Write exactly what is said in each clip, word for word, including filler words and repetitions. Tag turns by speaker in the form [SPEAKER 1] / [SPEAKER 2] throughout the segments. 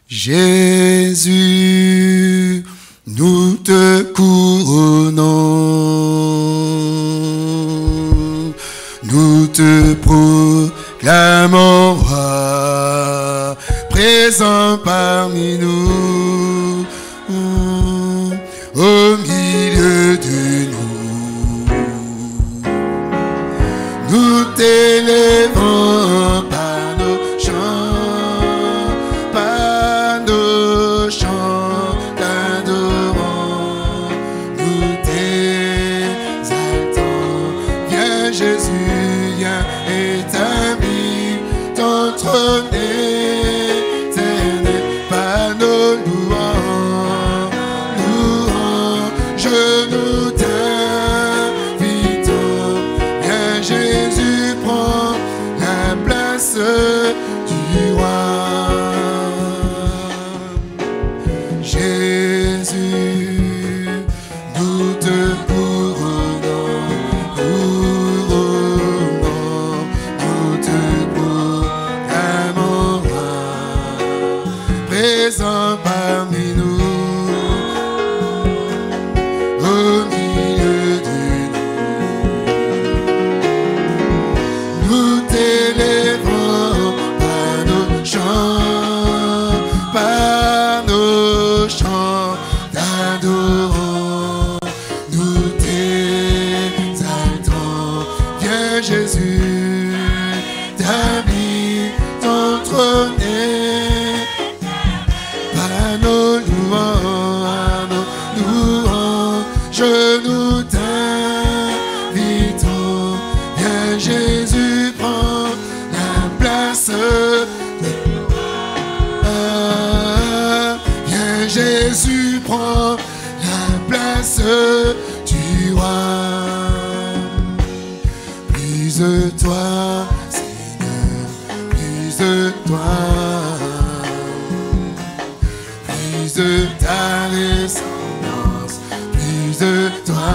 [SPEAKER 1] Jésus, nous te couronnons, nous te proclamons roi, présent parmi nous, au milieu de nous. Nous t'élèvons par nos chants, par nos chants t'adorons, nous t'exaltons. Viens Jésus, viens établir ton trône éternel par nos louanges, louanges, nous t'invitons. Viens Jésus, prends la place du roi. Jésus, nous te couronnons, couronnons, nous te proclamons roi, présent parmi nous, au milieu de nous. Nous t'élèvons par nos chants, par nos chants t'adorons, nous t'exaltons. Viens Jésus, t'habilles ton trône par nos louanges, nos louanges, nous t'invitons. Viens Jésus, prends la place de roi. Viens Jésus, prends la place du roi. Plus de toi, Seigneur, plus de toi, plus de ta ressemblance, plus de toi,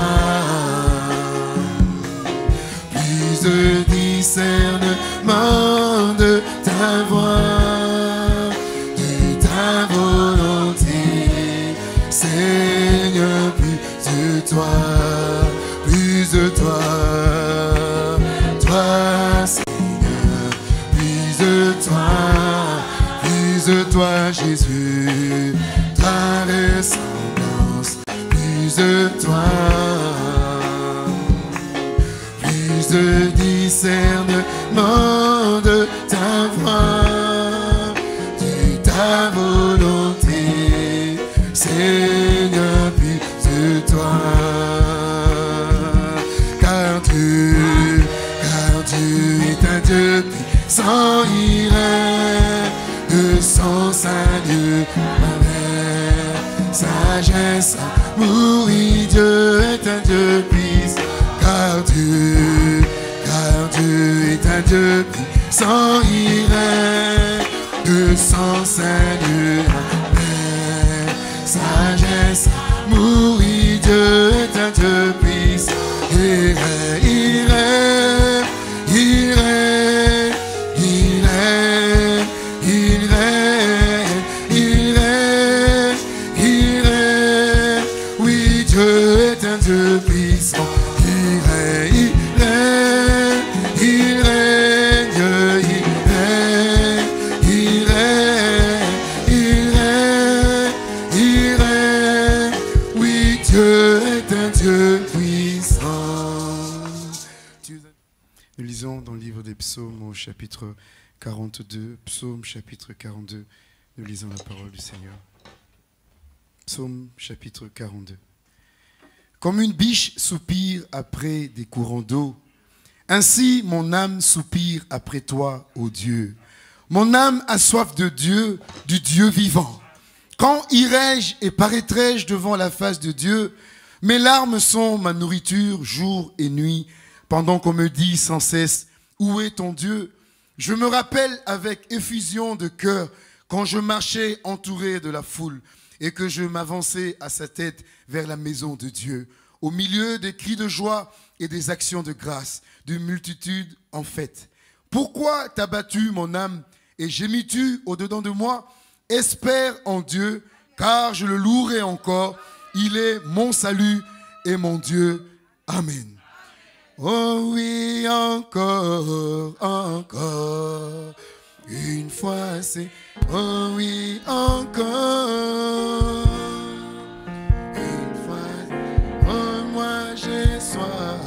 [SPEAKER 1] plus de discernement de ta voix, de ta volonté, Seigneur, plus de toi, plus de toi, toi, Seigneur, plus de toi, plus de toi, Jésus, ta ressemblance, plus de toi, plus de discernement de ta voix, de ta volonté, Seigneur, plus de toi. Car Dieu, car Dieu est un Dieu puissant, il règne de son salut, sagesse, amour, Dieu est un Dieu puissant. Car Dieu, car Dieu est un Dieu puissant, il règne de son salut, amen. Sagesse, amour, Dieu est un Dieu puissant. Il règne, il règne, il règne, il règne, il règne, il règne, il règne. Oui, Dieu est un Dieu puissant. Il règne, il règne, il règne, il règne, il règne, il règne, il règne. Oui, Dieu est un Dieu puissant. Nous lisons dans le livre des psaumes au chapitre quarante-deux, psaume chapitre quarante-deux, nous lisons la parole du Seigneur. Psaume chapitre quarante-deux. Comme une biche soupire après des courants d'eau, ainsi mon âme soupire après toi, ô Dieu. Mon âme a soif de Dieu, du Dieu vivant. Quand irai-je et paraîtrai-je devant la face de Dieu? Mes larmes sont ma nourriture jour et nuit, pendant qu'on me dit sans cesse, où est ton Dieu? Je me rappelle avec effusion de cœur quand je marchais entouré de la foule et que je m'avançais à sa tête vers la maison de Dieu, au milieu des cris de joie et des actions de grâce, d'une multitude en fête. Pourquoi t'as battu mon âme et gémis-tu au-dedans de moi? Espère en Dieu, car je le louerai encore. Il est mon salut et mon Dieu. Amen. Oh oui, encore, encore. Une fois c'est, oh oui, encore. Une fois, oh moi j'ai soif,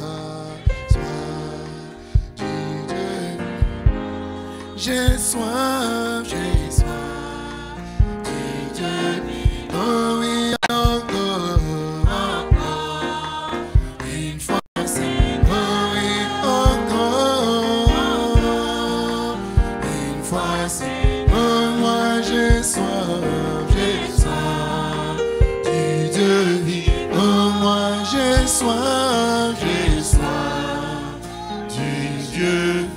[SPEAKER 1] soif du Dieu. J'ai soif, j'ai soif du Dieu. Oh oui, encore, encore. Une fois c'est, oh oui, encore. Une fois c'est, oh moi j'ai soif, j'ai soif du Dieu vivant. Oh moi j'ai soif, j'ai soif du Dieu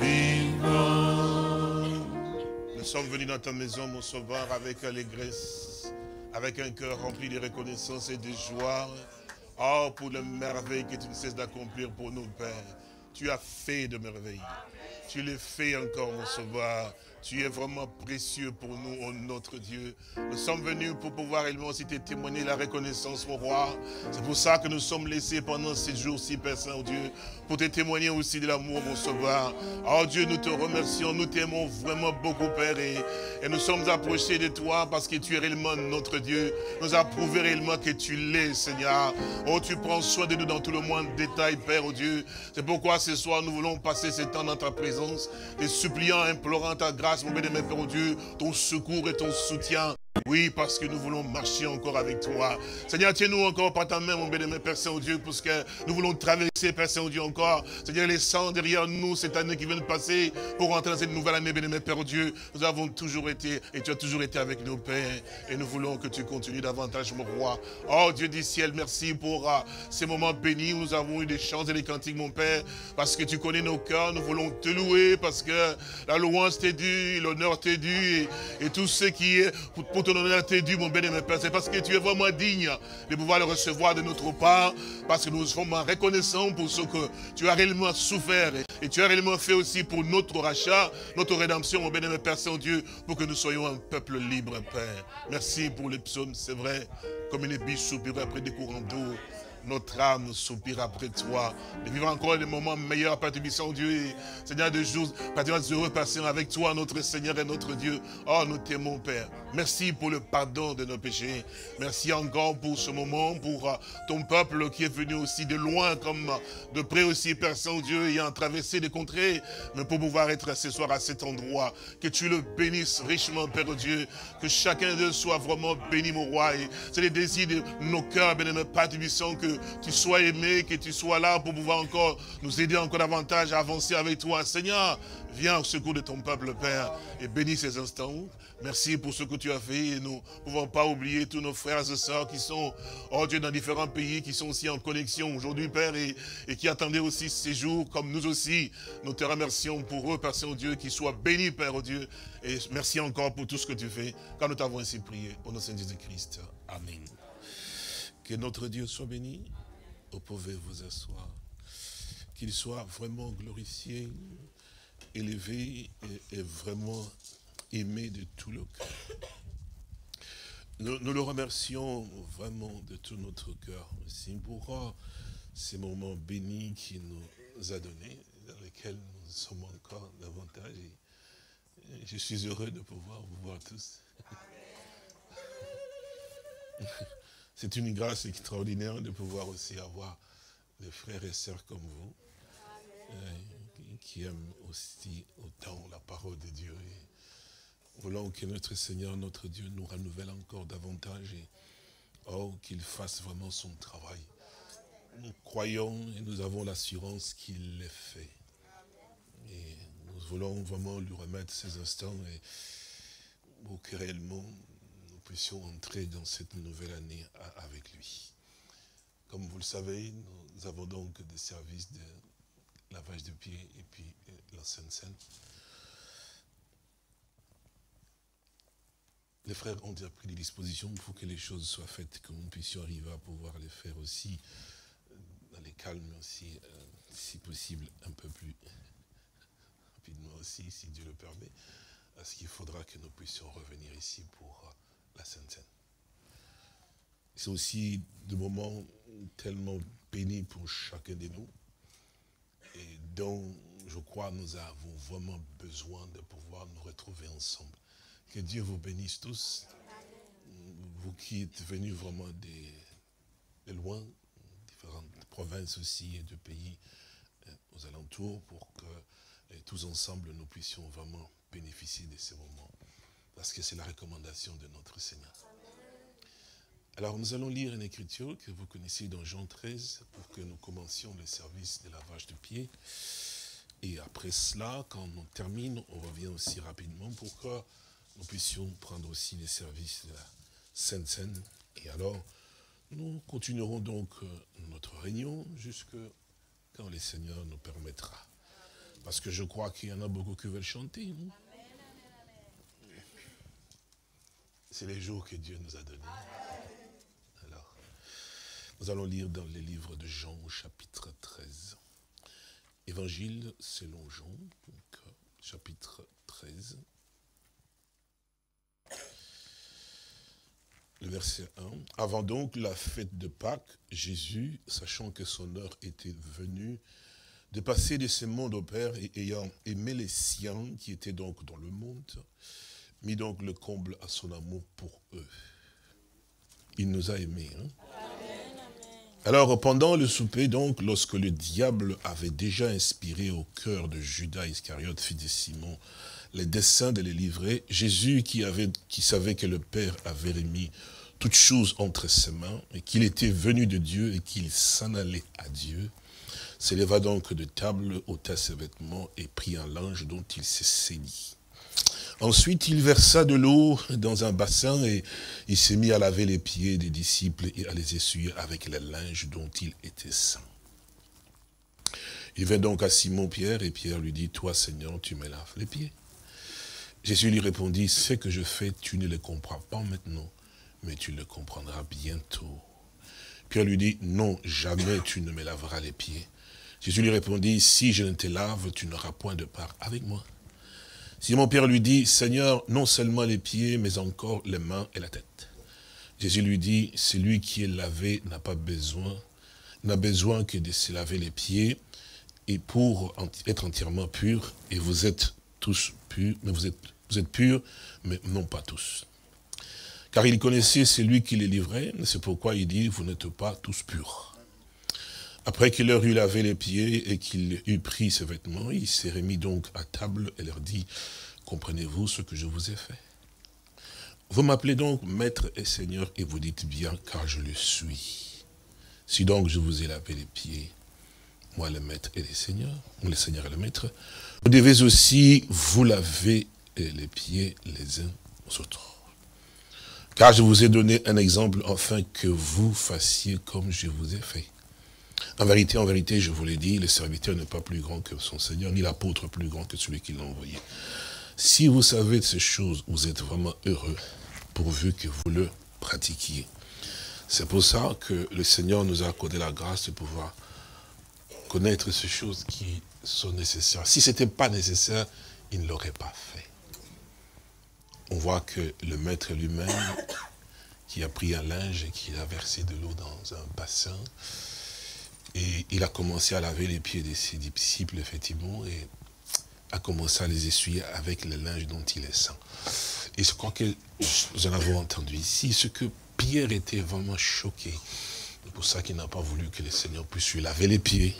[SPEAKER 1] vivant.
[SPEAKER 2] Nous sommes venus dans ta maison, mon sauveur, avec allégresse, avec un cœur rempli de reconnaissance et de joie. Oh, pour les merveilles que tu ne cesses d'accomplir pour nous, Père. Tu as fait de merveilles. Tu les fais encore, mon sauveur. Tu es vraiment précieux pour nous, oh notre Dieu. Nous sommes venus pour pouvoir également aussi te témoigner la reconnaissance, mon roi. C'est pour ça que nous sommes laissés pendant ces jours-ci, Père Saint-Dieu, pour te témoigner aussi de l'amour, mon sauveur. Oh Dieu, nous te remercions, nous t'aimons vraiment beaucoup, Père, et, et nous sommes approchés de toi parce que tu es réellement notre Dieu. Nous avons prouvé réellement que tu l'es, Seigneur. Oh, tu prends soin de nous dans tout le moindre détail, Père, oh Dieu. C'est pourquoi ce soir, nous voulons passer ce temps dans ta présence, te suppliant, implorant ta grâce, mon bien-aimé Père, oh Dieu, ton secours et ton soutien. Oui, parce que nous voulons marcher encore avec toi. Seigneur, tiens-nous encore par ta main, mon bien-aimé Père Saint-Dieu, parce que nous voulons traverser, Père Saint-Dieu, encore. Seigneur, laissant derrière nous cette année qui vient de passer pour rentrer dans cette nouvelle année, bien-aimé Père Dieu. Nous avons toujours été, et tu as toujours été avec nous, Père. Et nous voulons que tu continues davantage, mon roi. Oh, Dieu du ciel, merci pour uh, ces moments bénis où nous avons eu des chants et des cantiques, mon Père, parce que tu connais nos cœurs. Nous voulons te louer, parce que la louange t'est due, l'honneur t'est dû, et, et tout ce qui est pour, pour ton honneur t'est dû, mon bien-aimé Père. C'est parce que tu es vraiment digne de pouvoir le recevoir de notre part, parce que nous sommes reconnaissants pour ce que tu as réellement souffert et, et tu as réellement fait aussi pour notre rachat, notre rédemption, mon bien-aimé Père Saint-Dieu, pour que nous soyons un peuple libre, Père. Merci pour les psaumes, c'est vrai, comme une biche soupire après des courants d'eau. Notre âme soupire après toi. De vivre encore des moments meilleurs, Père Saint-Dieu. Et Seigneur, de jours, Père heureux, passer avec toi, notre Seigneur et notre Dieu. Oh, nous t'aimons, Père. Merci pour le pardon de nos péchés. Merci encore pour ce moment, pour ton peuple qui est venu aussi de loin, comme de près aussi, Père Saint-Dieu, ayant traversé des contrées, mais pour pouvoir être ce soir à cet endroit. Que tu le bénisses richement, Père Dieu. Que chacun d'eux soit vraiment béni, mon roi. C'est le désir de nos cœurs, bien-aimés, Père Tubissant, que tu sois aimé, que tu sois là pour pouvoir encore nous aider encore davantage à avancer avec toi. Seigneur, viens au secours de ton peuple, Père, et bénis ces instants. Merci pour ce que tu as fait. Et nous ne pouvons pas oublier tous nos frères et sœurs qui sont, oh Dieu, dans différents pays, qui sont aussi en connexion aujourd'hui, Père, et, et qui attendaient aussi ces jours, comme nous aussi. Nous te remercions pour eux, Père Saint-Dieu, qu'ils soient bénis, Père, oh Dieu. Et merci encore pour tout ce que tu fais, car nous t'avons ainsi prié. Au nom de Jésus-Christ. Amen. Que notre Dieu soit béni. Vous pouvez vous asseoir. Qu'il soit vraiment glorifié, élevé et, et vraiment aimé de tout le cœur. Nous, nous le remercions vraiment de tout notre cœur aussi pour uh, ces moments bénis qu'il nous a donnés, dans lesquels nous sommes encore davantage. Et, et je suis heureux de pouvoir vous voir tous. C'est une grâce extraordinaire de pouvoir aussi avoir des frères et sœurs comme vous, euh, qui aiment aussi autant la parole de Dieu. Et voulons que notre Seigneur, notre Dieu, nous renouvelle encore davantage et oh, qu'il fasse vraiment son travail. Nous croyons et nous avons l'assurance qu'il l'ait fait. Et nous voulons vraiment lui remettre ces instants et pour que réellement nous puissions entrer dans cette nouvelle année avec lui. Comme vous le savez, nous avons donc des services de lavage de pieds et puis la Sainte Seine. Les frères ont déjà pris des dispositions pour que les choses soient faites, que nous puissions arriver à pouvoir les faire aussi dans les calmes, aussi, euh, si possible, un peu plus rapidement aussi, si Dieu le permet. Parce qu'il faudra que nous puissions revenir ici pour la Sainte Seine. C'est aussi des moments tellement bénis pour chacun de nous. Et dont, je crois, nous avons vraiment besoin de pouvoir nous retrouver ensemble. Que Dieu vous bénisse tous. Vous qui êtes venus vraiment des, de loin, différentes provinces aussi et de pays euh, aux alentours, pour que euh, tous ensemble nous puissions vraiment bénéficier de ces moments. Parce que c'est la recommandation de notre Seigneur. Alors nous allons lire une écriture que vous connaissez dans Jean treize pour que nous commencions le service de lavage de pieds. Et après cela, quand on termine, on revient aussi rapidement pour que nous puissions prendre aussi les services de la Sainte Seine. Et alors, nous continuerons donc notre réunion jusque quand le Seigneur nous permettra. Parce que je crois qu'il y en a beaucoup qui veulent chanter. Non? C'est les jours que Dieu nous a donnés. Alors, nous allons lire dans les livres de Jean au chapitre treize. Évangile selon Jean, donc, chapitre treize. Le verset un. Avant donc la fête de Pâques, Jésus, sachant que son heure était venue, de passer de ce monde au Père et ayant aimé les siens qui étaient donc dans le monde, mit donc le comble à son amour pour eux. Il nous a aimés. Hein? Amen, amen. Alors pendant le souper, donc, lorsque le diable avait déjà inspiré au cœur de Judas Iscariote, fils de Simon, les desseins de les livrer, Jésus, qui, avait, qui savait que le Père avait remis toutes choses entre ses mains, et qu'il était venu de Dieu et qu'il s'en allait à Dieu, s'éleva donc de table, ôta ses vêtements et prit un linge dont il se saignit. Ensuite, il versa de l'eau dans un bassin et il s'est mis à laver les pieds des disciples et à les essuyer avec le linge dont il était saint. Il vint donc à Simon-Pierre et Pierre lui dit, « Toi, Seigneur, tu me laves les pieds. » Jésus lui répondit, « Ce que je fais, tu ne le comprends pas maintenant, mais tu le comprendras bientôt. » Pierre lui dit, « Non, jamais tu ne me laveras les pieds. » Jésus lui répondit, « Si je ne te lave, tu n'auras point de part avec moi. » Simon-Pierre lui dit, « Seigneur, non seulement les pieds, mais encore les mains et la tête. » Jésus lui dit, « Celui qui est lavé n'a pas besoin, n'a besoin que de se laver les pieds, et pour être entièrement pur, et vous êtes tous purs, mais vous êtes, vous êtes purs, mais non pas tous. » Car il connaissait celui qui les livrait, c'est pourquoi il dit, « Vous n'êtes pas tous purs. » Après qu'il leur eut lavé les pieds et qu'il eut pris ses vêtements, il s'est remis donc à table et leur dit, « Comprenez-vous ce que je vous ai fait? Vous m'appelez donc Maître et Seigneur et vous dites bien, car je le suis. Si donc je vous ai lavé les pieds, moi le Maître et le Seigneur, le Seigneur et le Maître, vous devez aussi vous laver les pieds les uns aux autres. Car je vous ai donné un exemple afin que vous fassiez comme je vous ai fait. En vérité, en vérité, je vous l'ai dit, le serviteur n'est pas plus grand que son Seigneur, ni l'apôtre plus grand que celui qui l'a envoyé. Si vous savez de ces choses, vous êtes vraiment heureux, pourvu que vous le pratiquiez. C'est pour ça que le Seigneur nous a accordé la grâce de pouvoir connaître ces choses qui sont nécessaires. Si ce n'était pas nécessaire, il ne l'aurait pas fait. On voit que le Maître lui-même, qui a pris un linge et qui a versé de l'eau dans un bassin, et il a commencé à laver les pieds de ses disciples, effectivement, et a commencé à les essuyer avec le linge dont il est saint. Et je crois que nous en avons entendu ici, ce que Pierre était vraiment choqué. C'est pour ça qu'il n'a pas voulu que le Seigneur puisse lui laver les pieds.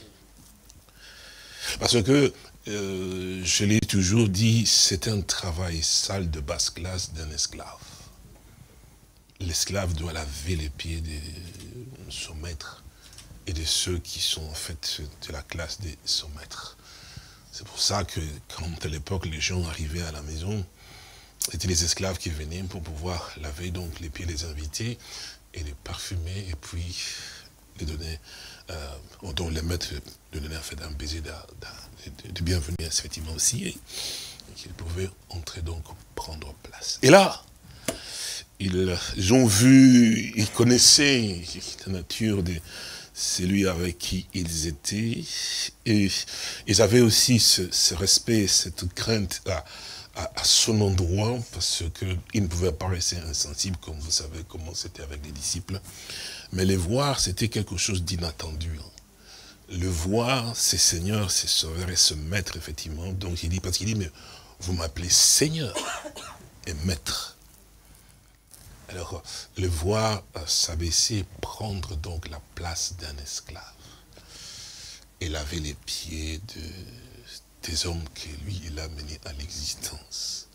[SPEAKER 2] Parce que, euh, je l'ai toujours dit, c'est un travail sale de basse classe d'un esclave. L'esclave doit laver les pieds de son maître et de ceux qui sont en fait de la classe de son maître. C'est pour ça que quand à l'époque les gens arrivaient à la maison, c'était les esclaves qui venaient pour pouvoir laver donc les pieds des invités et les parfumer et puis les donner, euh, donc les mettre, de donner en fait un baiser de, de, de bienvenue effectivement aussi, et, et qu'ils pouvaient entrer donc prendre place. Et là, ils ont vu, ils connaissaient la nature de celui avec qui ils étaient, et ils avaient aussi ce, ce respect, cette crainte à, à, à son endroit, parce qu'il ne pouvait pas rester insensible, comme vous savez comment c'était avec les disciples. Mais les voir, c'était quelque chose d'inattendu. Le voir, c'est Seigneur, c'est Sauveur et ce Maître, effectivement. Donc il dit, parce qu'il dit, mais vous m'appelez Seigneur et Maître. Alors, le voir s'abaisser, prendre donc la place d'un esclave et laver les pieds de, des hommes que lui, il a menés à l'existence.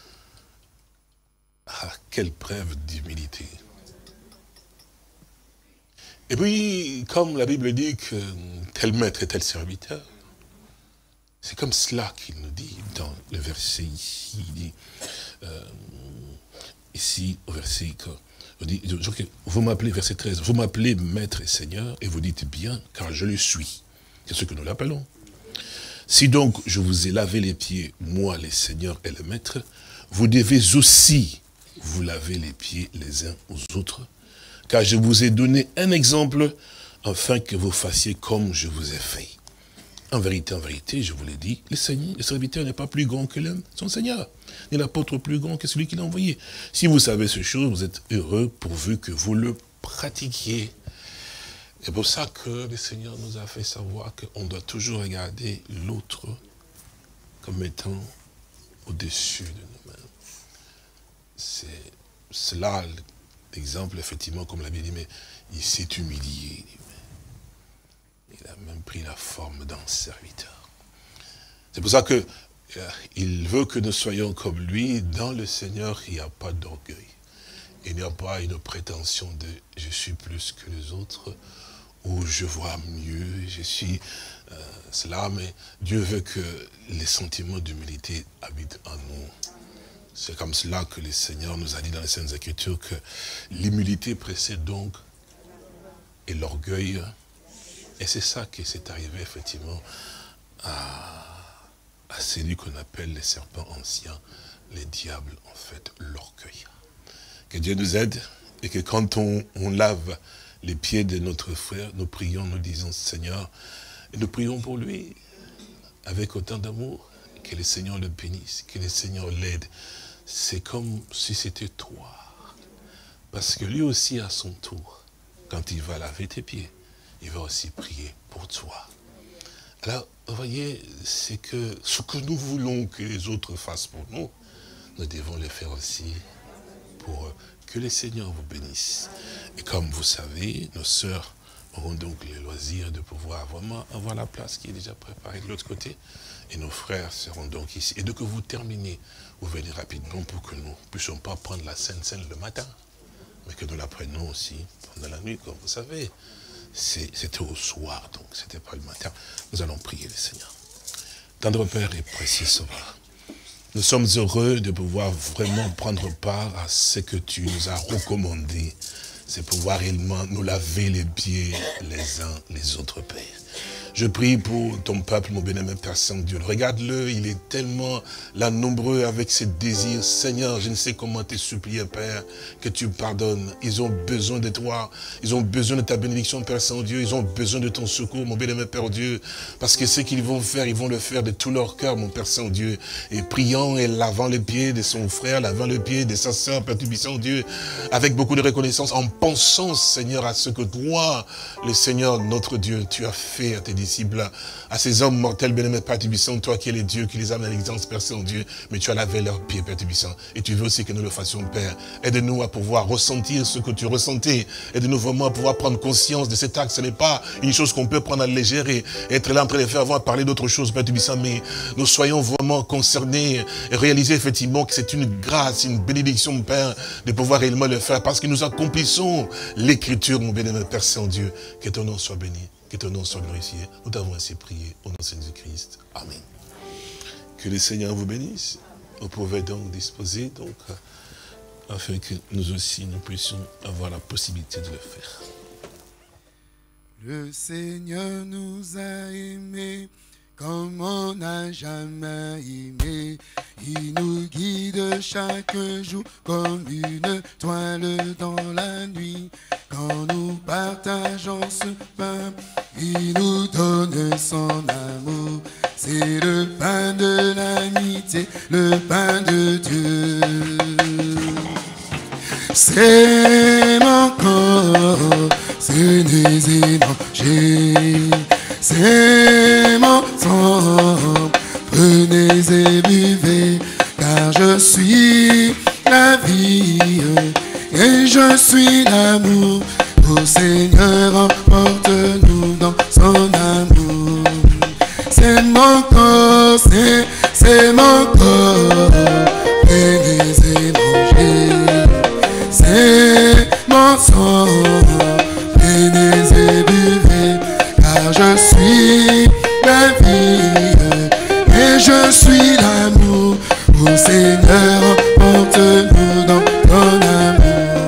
[SPEAKER 2] Ah, quelle preuve d'humilité! Et puis, comme la Bible dit que tel maître est tel serviteur, c'est comme cela qu'il nous dit dans le verset ici, il dit, euh, ici au verset, on dit, vous m'appelez, verset treize, vous m'appelez maître et seigneur, et vous dites bien, car je le suis. C'est ce que nous l'appelons. Si donc je vous ai lavé les pieds, moi les seigneurs et le maître, vous devez aussi vous laver les pieds les uns aux autres, car je vous ai donné un exemple, afin que vous fassiez comme je vous ai fait. En vérité, en vérité, je vous l'ai dit, le Seigneur, le serviteur n'est pas plus grand que l'homme, son Seigneur, ni l'apôtre plus grand que celui qui l'a envoyé. Si vous savez ces choses, vous êtes heureux pourvu que vous le pratiquiez. C'est pour ça que le Seigneur nous a fait savoir qu'on doit toujours regarder l'autre comme étant au-dessus de nous-mêmes. C'est cela l'exemple, effectivement, comme l'a bien dit, mais il s'est humilié. Il a même pris la forme d'un serviteur. C'est pour ça que euh, il veut que nous soyons comme lui. Dans le Seigneur, il n'y a pas d'orgueil. Il n'y a pas une prétention de « je suis plus que les autres » ou « je vois mieux », je suis euh, cela, mais Dieu veut que les sentiments d'humilité habitent en nous. C'est comme cela que le Seigneur nous a dit dans les Saintes Écritures que l'humilité précède donc et l'orgueil. Et c'est ça qui s'est arrivé effectivement à, à celui qu'on appelle les serpents anciens, les diables, en fait, l'orgueil. Que Dieu nous aide et que quand on, on lave les pieds de notre frère, nous prions, nous disons Seigneur, et nous prions pour lui avec autant d'amour, que le Seigneur le bénisse, que le Seigneur l'aide. C'est comme si c'était toi. Parce que lui aussi, à son tour, quand il va laver tes pieds, il va aussi prier pour toi. Alors, vous voyez, c'est que ce que nous voulons que les autres fassent pour nous, nous devons le faire aussi pour que le Seigneur vous bénisse. Et comme vous savez, nos sœurs auront donc le loisir de pouvoir vraiment avoir la place qui est déjà préparée de l'autre côté. Et nos frères seront donc ici. Et dès que vous terminez, vous venez rapidement pour que nous ne puissions pas prendre la Sainte Seine le matin, mais que nous la prenions aussi pendant la nuit, comme vous savez. C'était au soir, donc c'était pas le matin. Nous allons prier le Seigneur. Tendre Père et précieux Sauveur, nous sommes heureux de pouvoir vraiment prendre part à ce que tu nous as recommandé. C'est pouvoir réellement nous laver les pieds les uns les autres, Père. Je prie pour ton peuple, mon bien-aimé Père Saint-Dieu. Regarde-le, il est tellement là nombreux avec ses désirs. Seigneur, je ne sais comment te supplier, Père, que tu pardonnes. Ils ont besoin de toi. Ils ont besoin de ta bénédiction, Père Saint-Dieu. Ils ont besoin de ton secours, mon bien-aimé Père Dieu. Parce que ce qu'ils vont faire, ils vont le faire de tout leur cœur, mon Père Saint-Dieu. Et priant et lavant les pieds de son frère, lavant les pieds de sa sœur, Père Saint-Dieu, avec beaucoup de reconnaissance, en pensant, Seigneur, à ce que toi, le Seigneur, notre Dieu, tu as fait à tes disciples, à ces hommes mortels, bien-aimés, Père Tubissant, toi qui es le Dieu qui les amène à l'existence, Père Saint-Dieu, mais tu as lavé leurs pieds, Père Tubissant, et tu veux aussi que nous le fassions, Père. Aide-nous à pouvoir ressentir ce que tu ressentais, aide-nous vraiment à pouvoir prendre conscience de cet acte. Ce n'est pas une chose qu'on peut prendre à la légère et être là en train de faire avoir parler d'autres choses, Père Tubissant, mais nous soyons vraiment concernés et réaliser effectivement que c'est une grâce, une bénédiction, Père, de pouvoir réellement le faire, parce que nous accomplissons l'écriture, mon bien-aimé Père Saint-Dieu. Que ton nom soit béni. Que ton nom soit glorifié. Nous t'avons ainsi prié au nom de Jésus-Christ. Amen. Que le Seigneur vous bénisse. Vous pouvez donc disposer, donc, afin que nous aussi, nous puissions avoir la possibilité de le faire.
[SPEAKER 1] Le Seigneur nous a aimés comme on n'a jamais aimé. Il nous guide chaque jour comme une toile dans la nuit. Quand nous partageons ce pain, il nous donne son amour. c'est le pain de l'amitié, le pain de Dieu. C'est mon corps, tenez et mangez, c'est mon sang, prenez et buvez, car je suis la vie et je suis l'amour. Ô Seigneur, emporte-nous dans son amour. C'est mon corps, c'est, c'est mon corps, prenez et mangez. C'est mon sang, prenez et buvez, car je suis la vie et je suis l'amour. Ô Seigneur, emporte-nous dans ton amour.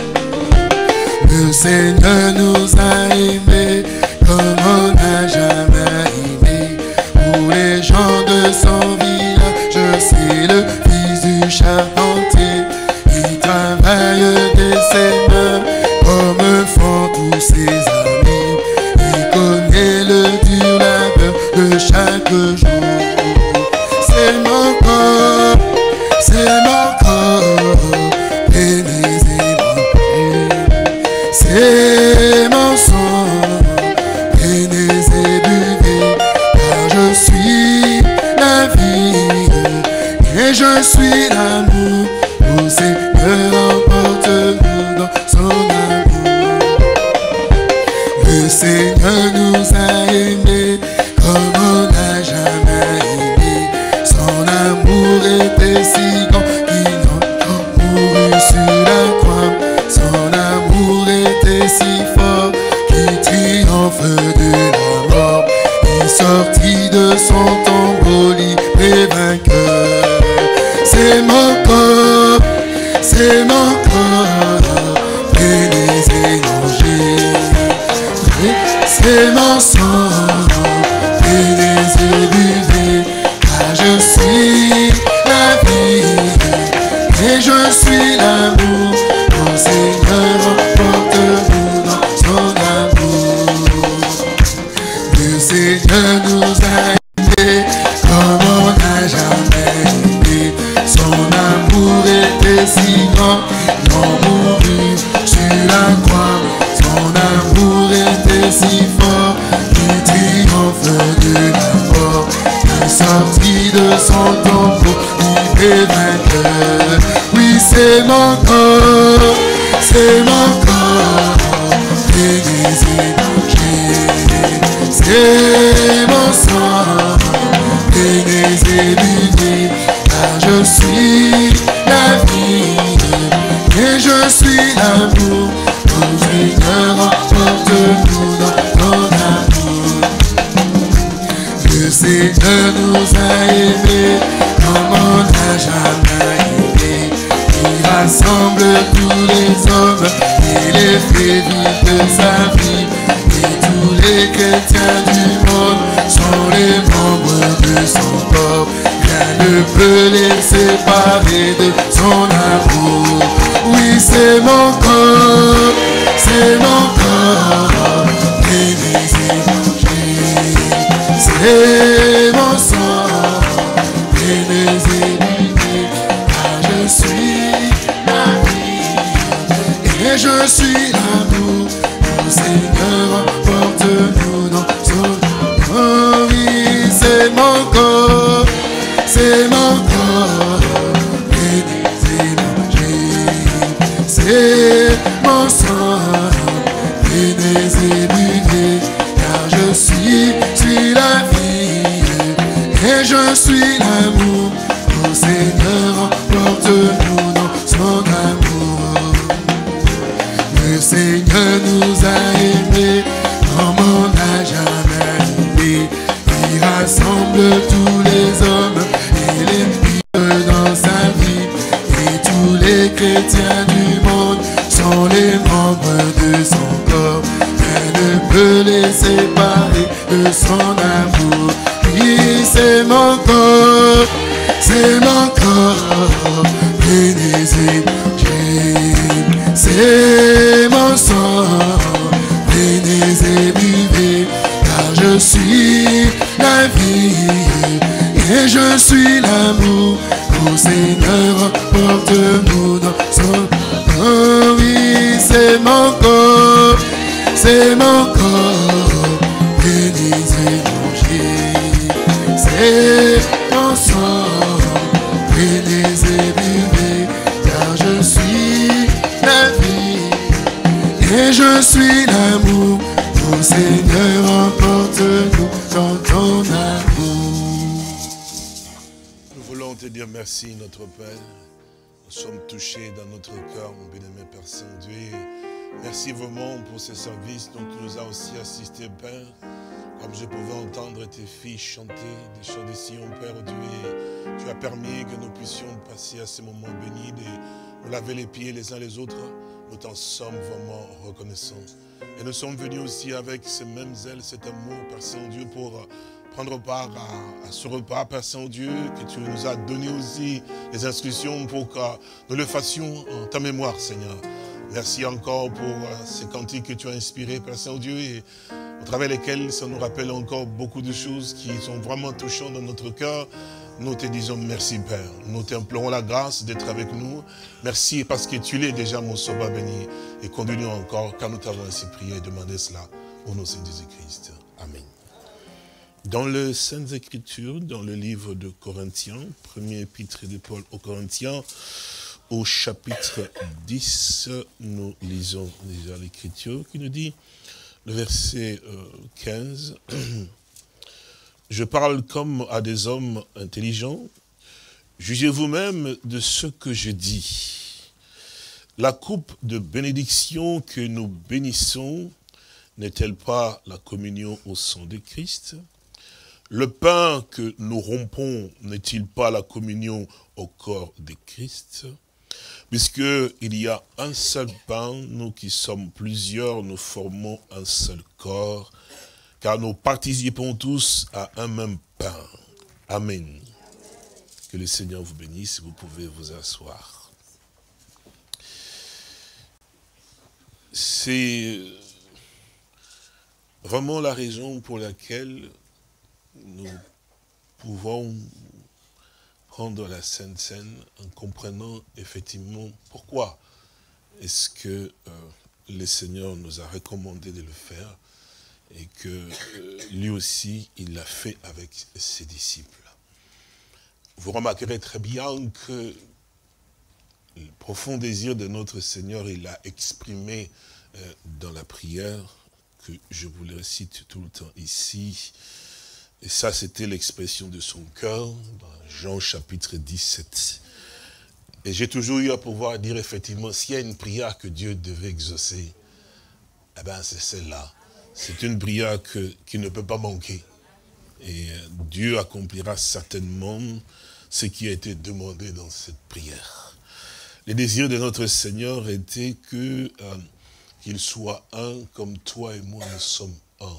[SPEAKER 1] Le Seigneur nous a aimés comme on n'a jamais aimé. Pour les gens de son village, c'est le fils du charpentier. Il travaille de ses mains comme font tous ses amis. Il connaît le dur labeur de chaque jour. C'est mon corps, c'est mon corps, prenez et mangez. C'est mon sang, prenez et buvez, car je suis la vie et je suis l'amour. Ô Seigneur, emporte-nous dans son amour. Le Seigneur nous a aimés comme on n'a jamais aimé. Son amour était si grand qu'il en mourut sur la croix. Son amour était si fort qu'il triomphe de la mort. Il sortit de son tombeau libre et vainqueur. C'est mon corps, c'est mon corps, prenez et mangez. C'est mon sang, prenez et buvez, car je suis la vie et je suis l'amour. Ô Seigneur, emporte-nous dans son amour. Le Seigneur nous a aimés comme on n'a jamais aimé. Son amour était si grand, il en mourut sur la croix. Son amour était si fort, qu'il triomphe de la mort. Il sortit de son tombeau, libre et vainqueur. Oui, c'est mon corps, c'est mon corps, prenez et mangez. C'est mon sang, prenez et buvez, car je suis la vie et je suis l'amour. Ô Seigneur, emporte-nous dans ton amour. Le Seigneur nous a aimés comme on n'a jamais aimé. Il rassemble tous les hommes et les fait vivre de sa vie. Et tous les chrétiens du monde sont les membres de son corps. Rien ne peut les séparer de son amour. Oui, c'est mon corps, c'est mon corps, prenez et mangez. C'est mon sang, prenez et buvez, car je suis la vie et je suis l'amour. Ô Seigneur, emporte-nous dans son amour. Oh oui, c'est mon corps, c'est mon corps, prenez et mangez. C'est mon sang, prenez et buvez, car je suis, suis la vie et je suis l'amour. Ô Seigneur, emporte-nous dans son amour. Le Seigneur nous a aimés comme on n'a jamais aimé. Il rassemble tous les hommes et les vivre dans sa vie. Et tous les chrétiens du monde sont les membres de son corps. Rien ne peut les séparer de son amour. Oui, c'est mon corps, c'est mon corps, prenez et mangez. C'est mon sang, prenez et buvez, car je suis la vie Seigneur porte-nous dans son corps. Oui, c'est mon corps, c'est mon corps, bénis et mangez. C'est mon sang, bénis et buvez, car je suis la vie et je suis l'amour. Mon Seigneur, emporte-nous dans ton amour.
[SPEAKER 2] Nous voulons te dire merci, notre Père. Nous sommes touchés dans notre cœur, mon bien-aimé Père Saint-Dieu. Merci vraiment pour ce service dont tu nous as aussi assisté, Père. Comme je pouvais entendre tes filles chanter des chants de Sion, Père Dieu, tu as permis que nous puissions passer à ce moment béni, de nous laver les pieds les uns les autres. Nous t'en sommes vraiment reconnaissants. Et nous sommes venus aussi avec ce même zèle, cet amour, Père Saint-Dieu, pour prendre part à, à ce repas, Père Saint-Dieu, que tu nous as donné aussi les instructions pour que nous le fassions en ta mémoire, Seigneur. Merci encore pour ces cantiques que tu as inspirés, Père Saint-Dieu, et au travers lesquels ça nous rappelle encore beaucoup de choses qui sont vraiment touchantes dans notre cœur. Nous te disons merci, Père. Nous t'implorons la grâce d'être avec nous. Merci parce que tu l'es déjà, mon sauveur béni. Et conduis-nous encore, car nous t'avons ainsi prié et demandé cela au nom de Jésus-Christ. Amen. Dans les Saintes Écritures, dans le livre de Corinthiens, premier épître de Paul aux Corinthiens, au chapitre dix, nous lisons déjà l'Écriture qui nous dit, le verset quinze, « Je parle comme à des hommes intelligents, jugez vous-même de ce que je dis. La coupe de bénédiction que nous bénissons n'est-elle pas la communion au sang de Christ? Le pain que nous rompons n'est-il pas la communion au corps de Christ? Puisqu'il y a un seul pain, nous qui sommes plusieurs, nous formons un seul corps, car nous participons tous à un même pain. Amen. Que le Seigneur vous bénisse, vous pouvez vous asseoir. C'est vraiment la raison pour laquelle nous pouvons prendre la Sainte Seine en comprenant effectivement pourquoi est-ce que euh, le Seigneur nous a recommandé de le faire et que euh, lui aussi, il l'a fait avec ses disciples. Vous remarquerez très bien que le profond désir de notre Seigneur, il l'a exprimé euh, dans la prière, que je vous le récite tout le temps ici. Et ça, c'était l'expression de son cœur, dans Jean chapitre dix-sept. Et j'ai toujours eu à pouvoir dire, effectivement, s'il y a une prière que Dieu devait exaucer, eh bien, c'est celle-là. C'est une prière que, qui ne peut pas manquer. Et Dieu accomplira certainement ce qui a été demandé dans cette prière. Le désir de notre Seigneur était que euh, qu'il soit un comme toi et moi, nous sommes un.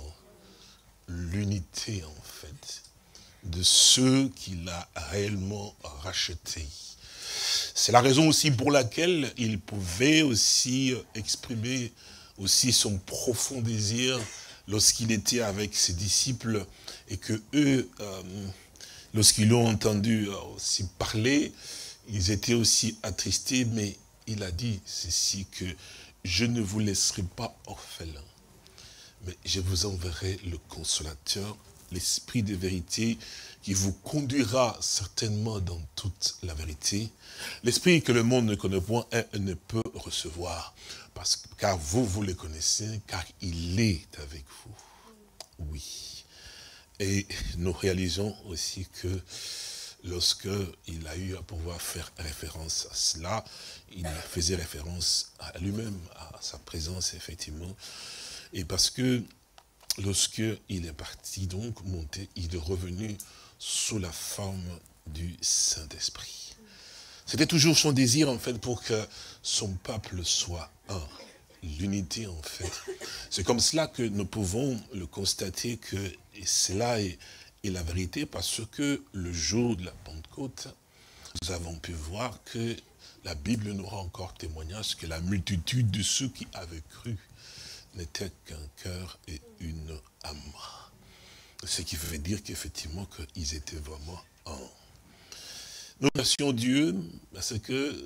[SPEAKER 2] L'unité, en fait, de ceux qu'il a réellement rachetés. C'est la raison aussi pour laquelle il pouvait aussi exprimer aussi son profond désir lorsqu'il était avec ses disciples et que eux, euh, lorsqu'ils l'ont entendu aussi parler, ils étaient aussi attristés, mais il a dit ceci, que je ne vous laisserai pas orphelins, mais je vous enverrai le consolateur, l'esprit de vérité, qui vous conduira certainement dans toute la vérité. L'esprit que le monde ne connaît point et ne peut recevoir. Parce que, car vous, vous le connaissez, car il est avec vous. Oui. Et nous réalisons aussi que lorsque il a eu à pouvoir faire référence à cela, il faisait référence à lui-même, à sa présence, effectivement. Et parce que lorsque il est parti, donc, monter, il est revenu sous la forme du Saint-Esprit. C'était toujours son désir, en fait, pour que son peuple soit un. L'unité, en fait. C'est comme cela que nous pouvons le constater que et cela est, est la vérité, parce que le jour de la Pentecôte, nous avons pu voir que la Bible nous rend encore témoignage que la multitude de ceux qui avaient cru n'était qu'un cœur et une âme. Ce qui veut dire qu'effectivement qu'ils étaient vraiment un. Nous remercions Dieu parce que euh,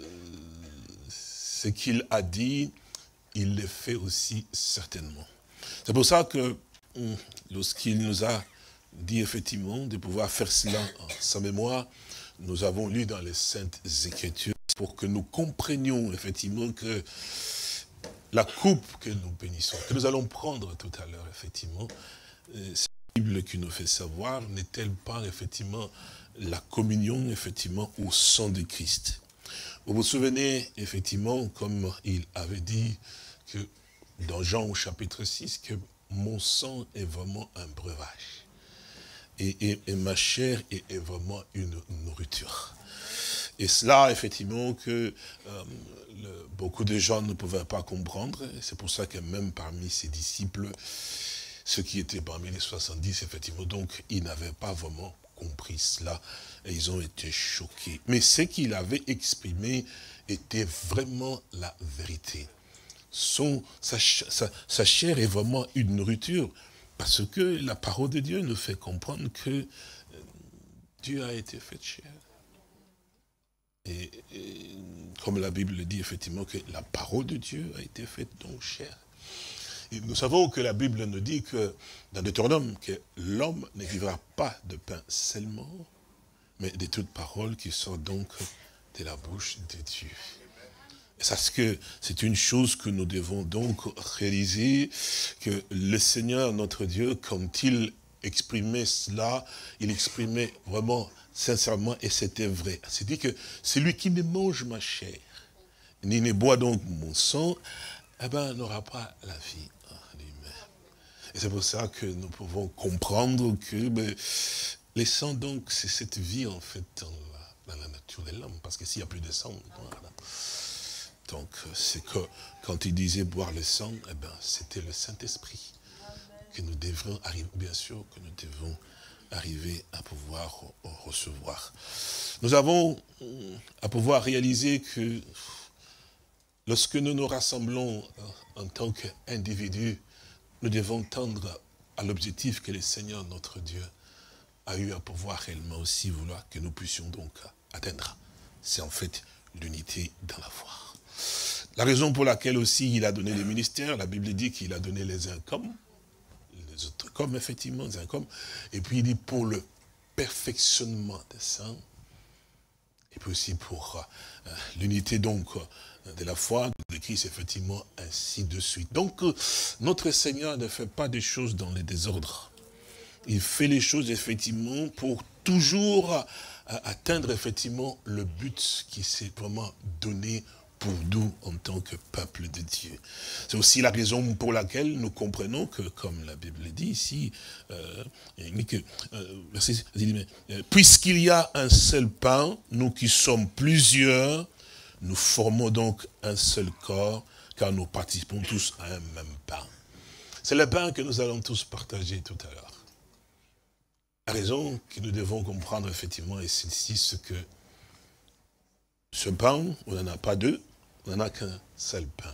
[SPEAKER 2] ce qu'il a dit, il le fait aussi certainement. C'est pour ça que lorsqu'il nous a dit effectivement de pouvoir faire cela en sa mémoire, nous avons lu dans les Saintes Écritures pour que nous comprenions effectivement que la coupe que nous bénissons, que nous allons prendre tout à l'heure effectivement, c'est la Bible qui nous fait savoir, n'est-elle pas effectivement la communion effectivement au sang de Christ. Vous vous souvenez effectivement, comme il avait dit que dans Jean au chapitre six, que mon sang est vraiment un breuvage. Et, et, et ma chair est, est vraiment une nourriture. Et cela, effectivement, que euh, le, beaucoup de gens ne pouvaient pas comprendre. C'est pour ça que même parmi ses disciples, ceux qui étaient parmi les soixante-dix, effectivement, donc, ils n'avaient pas vraiment compris cela. Et ils ont été choqués. Mais ce qu'il avait exprimé était vraiment la vérité. Son, sa, sa, sa chair est vraiment une nourriture. Parce que la parole de Dieu nous fait comprendre que Dieu a été fait chair. Et, et comme la Bible le dit effectivement que la parole de Dieu a été faite donc chair. Et nous savons que la Bible nous dit que dans Deutéronome que l'homme ne vivra pas de pain seulement, mais de toute parole qui sort donc de la bouche de Dieu. Et parce que c'est une chose que nous devons donc réaliser, que le Seigneur, notre Dieu, quand il exprimait cela, il exprimait vraiment sincèrement, et c'était vrai. C'est-à-dire que celui qui ne mange ma chair, ni ne boit donc mon sang, eh ben, n'aura pas la vie en lui-même. Et c'est pour ça que nous pouvons comprendre que ben, les sangs, donc, c'est cette vie, en fait, dans la, dans la nature de l'homme. Parce que s'il n'y a plus de sang, voilà. Donc, c'est que quand il disait boire le sang, eh ben, c'était le Saint-Esprit que nous devrons arriver, bien sûr, que nous devons arriver à pouvoir recevoir. Nous avons à pouvoir réaliser que lorsque nous nous rassemblons en tant qu'individus, nous devons tendre à l'objectif que le Seigneur, notre Dieu, a eu à pouvoir réellement aussi vouloir que nous puissions donc atteindre. C'est en fait l'unité dans la foi. La raison pour laquelle aussi il a donné les ministères, la Bible dit qu'il a donné les uns comme, les autres comme, effectivement, les uns comme, et puis il dit pour le perfectionnement des saints, et puis aussi pour euh, l'unité donc de la foi, de Christ, effectivement, ainsi de suite. Donc, euh, notre Seigneur ne fait pas des choses dans les désordres. Il fait les choses, effectivement, pour toujours euh, atteindre, effectivement, le but qui s'est vraiment donné pour nous en tant que peuple de Dieu. C'est aussi la raison pour laquelle nous comprenons que, comme la Bible dit ici, euh, il dit que, euh, verset, il dit, mais, euh, puisqu'il y a un seul pain, nous qui sommes plusieurs, nous formons donc un seul corps, car nous participons tous à un même pain. C'est le pain que nous allons tous partager tout à l'heure. La raison que nous devons comprendre effectivement est celle-ci, c'est que ce pain, on n'en a pas deux, on n'en a qu'un seul pain.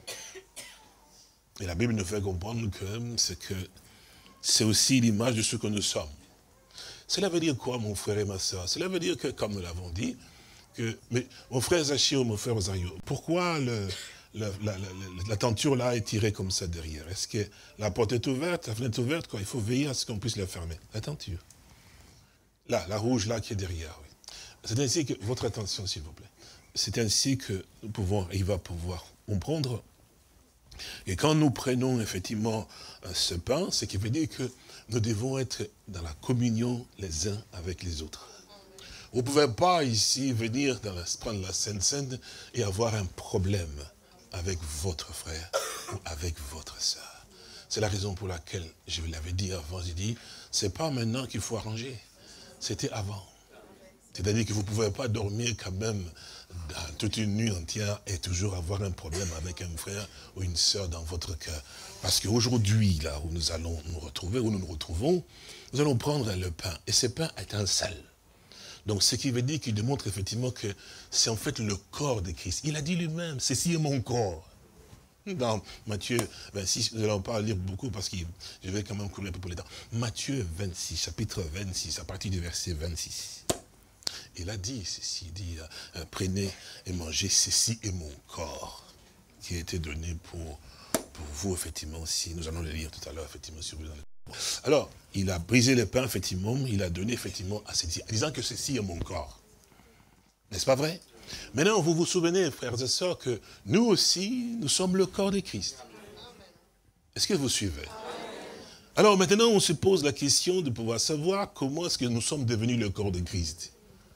[SPEAKER 2] Et la Bible nous fait comprendre que c'est que c'est aussi l'image de ce que nous sommes. Cela veut dire quoi, mon frère et ma soeur? Cela veut dire que, comme nous l'avons dit, que, mais mon frère Zachio, mon frère Rosario, pourquoi le, le, la, la, la tenture là est tirée comme ça derrière? Est-ce que la porte est ouverte, la fenêtre est ouverte, quoi? Il faut veiller à ce qu'on puisse la fermer. La tenture. Là, la rouge là qui est derrière, oui. C'est ainsi que, votre attention s'il vous plaît, c'est ainsi que nous pouvons arriver à pouvoir comprendre. Et quand nous prenons effectivement ce pain, ce qui veut dire que nous devons être dans la communion les uns avec les autres. Vous ne pouvez pas ici venir dans la, prendre la Sainte Seine et avoir un problème avec votre frère ou avec votre sœur. C'est la raison pour laquelle, je vous l'avais dit avant, j'ai dit, c'est pas maintenant qu'il faut arranger, c'était avant. C'est-à-dire que vous ne pouvez pas dormir quand même dans toute une nuit entière et toujours avoir un problème avec un frère ou une sœur dans votre cœur. Parce qu'aujourd'hui, là où nous allons nous retrouver, où nous nous retrouvons, nous allons prendre le pain. Et ce pain est un sel. Donc ce qui veut dire qu'il démontre effectivement que c'est en fait le corps de Christ. Il a dit lui-même, ceci est mon corps. Dans Matthieu vingt-six, nous n'allons pas lire beaucoup parce que je vais quand même couler un peu pour les temps. Matthieu vingt-six, chapitre vingt-six, à partir du verset vingt-six. il a dit ceci, il dit, euh, prenez et mangez, ceci est mon corps, qui a été donné pour, pour vous, effectivement, si nous allons le lire tout à l'heure, effectivement, si vous voulez. Alors, il a brisé le pain, effectivement, il a donné, effectivement, à ses disciples, disant que ceci est mon corps. N'est-ce pas vrai? Maintenant, vous vous souvenez, frères et sœurs, que nous aussi, nous sommes le corps de Christ. Est-ce que vous suivez? Alors maintenant, on se pose la question de pouvoir savoir comment est-ce que nous sommes devenus le corps de Christ.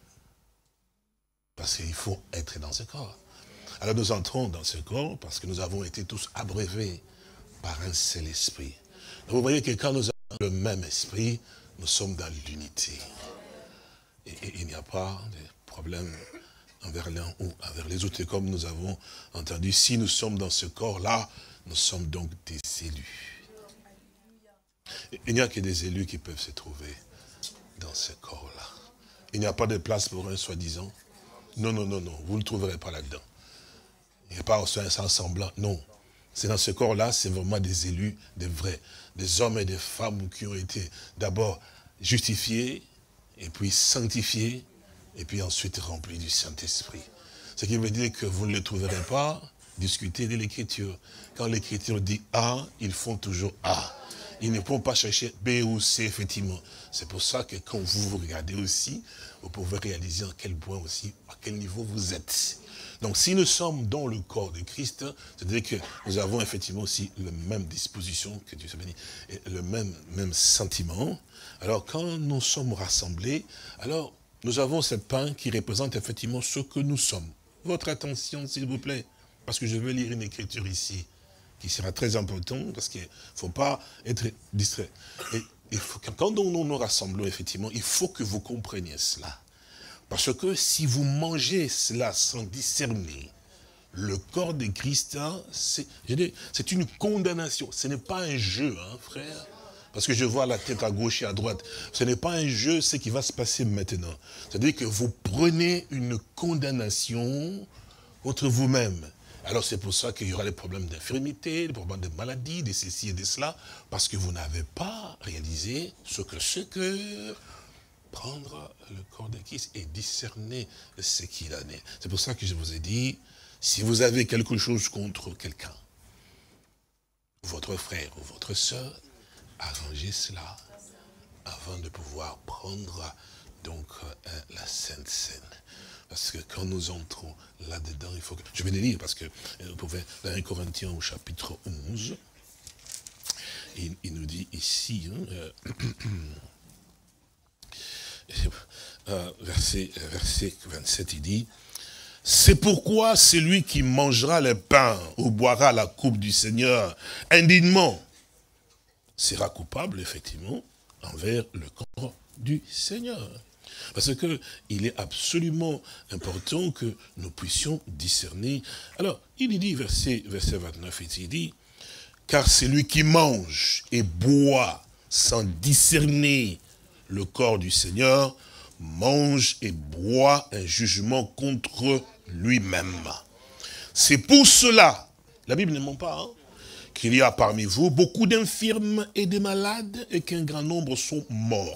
[SPEAKER 2] Parce qu'il faut être dans ce corps. Alors nous entrons dans ce corps parce que nous avons été tous abreuvés par un seul esprit. Donc vous voyez que quand nous avons le même esprit, nous sommes dans l'unité. Et, et il n'y a pas de problème envers l'un ou envers les autres. Et comme nous avons entendu, si nous sommes dans ce corps-là, nous sommes donc des élus. Il n'y a que des élus qui peuvent se trouver dans ce corps-là. Il n'y a pas de place pour un soi-disant. Non, non, non, non, vous ne le trouverez pas là-dedans. Il n'y a pas un semblant, non. C'est dans ce corps-là, c'est vraiment des élus, des vrais, des hommes et des femmes qui ont été d'abord justifiés, et puis sanctifiés, et puis ensuite remplis du Saint-Esprit. Ce qui veut dire que vous ne le trouverez pas, discuter de l'Écriture. Quand l'Écriture dit A, ils font toujours A. Ils ne pourront pas chercher B ou C, effectivement. C'est pour ça que quand vous vous regardez aussi, vous pouvez réaliser à quel point aussi, à quel niveau vous êtes. Donc si nous sommes dans le corps de Christ, c'est-à-dire que nous avons effectivement aussi la même disposition, que Dieu se bénisse, et le même, même sentiment. Alors quand nous sommes rassemblés, alors nous avons ce pain qui représente effectivement ce que nous sommes. Votre attention, s'il vous plaît, parce que je vais lire une écriture ici, qui sera très important, parce qu'il ne faut pas être distrait. Et il faut, quand nous nous rassemblons, effectivement, il faut que vous compreniez cela. Parce que si vous mangez cela sans discerner, le corps de Christ, c'est une condamnation. Ce n'est pas un jeu, hein, frère. Parce que je vois la tête à gauche et à droite. Ce n'est pas un jeu, ce qui va se passer maintenant. C'est-à-dire que vous prenez une condamnation contre vous-même. Alors c'est pour ça qu'il y aura des problèmes d'infirmité, des problèmes de maladie, de ceci et de cela, parce que vous n'avez pas réalisé ce que c'est que prendre le corps de Christ et discerner ce qu'il en est. C'est pour ça que je vous ai dit, si vous avez quelque chose contre quelqu'un, votre frère ou votre soeur, arrangez cela avant de pouvoir prendre donc euh, la Sainte Seine. Parce que quand nous entrons là-dedans, il faut que... Je vais les lire parce que vous pouvez, dans un Corinthiens au chapitre onze, il, il nous dit ici, hein, euh, euh, verset, verset vingt-sept, il dit, « C'est pourquoi celui qui mangera le pain ou boira la coupe du Seigneur indignement sera coupable, effectivement, envers le corps du Seigneur. » Parce qu'il est absolument important que nous puissions discerner. Alors, il dit, verset, verset vingt-neuf, il dit, « Car celui qui mange et boit sans discerner le corps du Seigneur, mange et boit un jugement contre lui-même. C'est pour cela, la Bible ne ment pas, hein, qu'il y a parmi vous beaucoup d'infirmes et de malades et qu'un grand nombre sont morts. »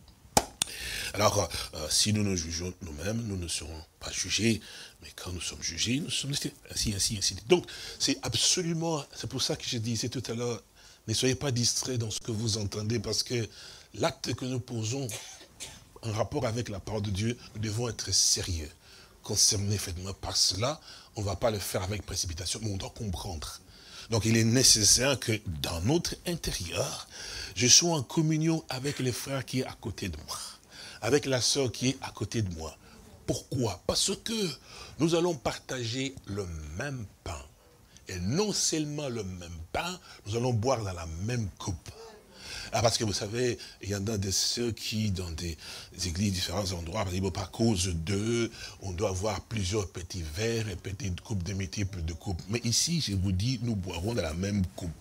[SPEAKER 2] Alors, euh, si nous nous jugeons nous-mêmes, nous ne serons pas jugés, mais quand nous sommes jugés, nous sommes ainsi, ainsi, ainsi. Donc, c'est absolument, c'est pour ça que je disais tout à l'heure, ne soyez pas distraits dans ce que vous entendez, parce que l'acte que nous posons en rapport avec la parole de Dieu, nous devons être sérieux, concernés effectivement par cela. On ne va pas le faire avec précipitation, mais on doit comprendre. Donc, il est nécessaire que dans notre intérieur, je sois en communion avec les frères qui est à côté de moi, avec la sœur qui est à côté de moi. Pourquoi? Parce que nous allons partager le même pain. Et non seulement le même pain, nous allons boire dans la même coupe. Ah, parce que vous savez, il y en a de ceux qui, dans des églises, différents endroits, par cause d'eux, on doit avoir plusieurs petits verres et petites coupes de multiples de coupes. Mais ici, je vous dis, nous boirons dans la même coupe.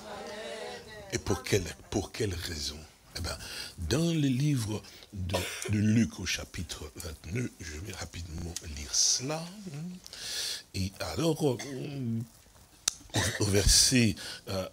[SPEAKER 2] Et pour quelle, pour quelle raison? Eh bien, dans le livre de, de Luc au chapitre vingt-neuf, je vais rapidement lire cela. Et alors, au, au verset euh,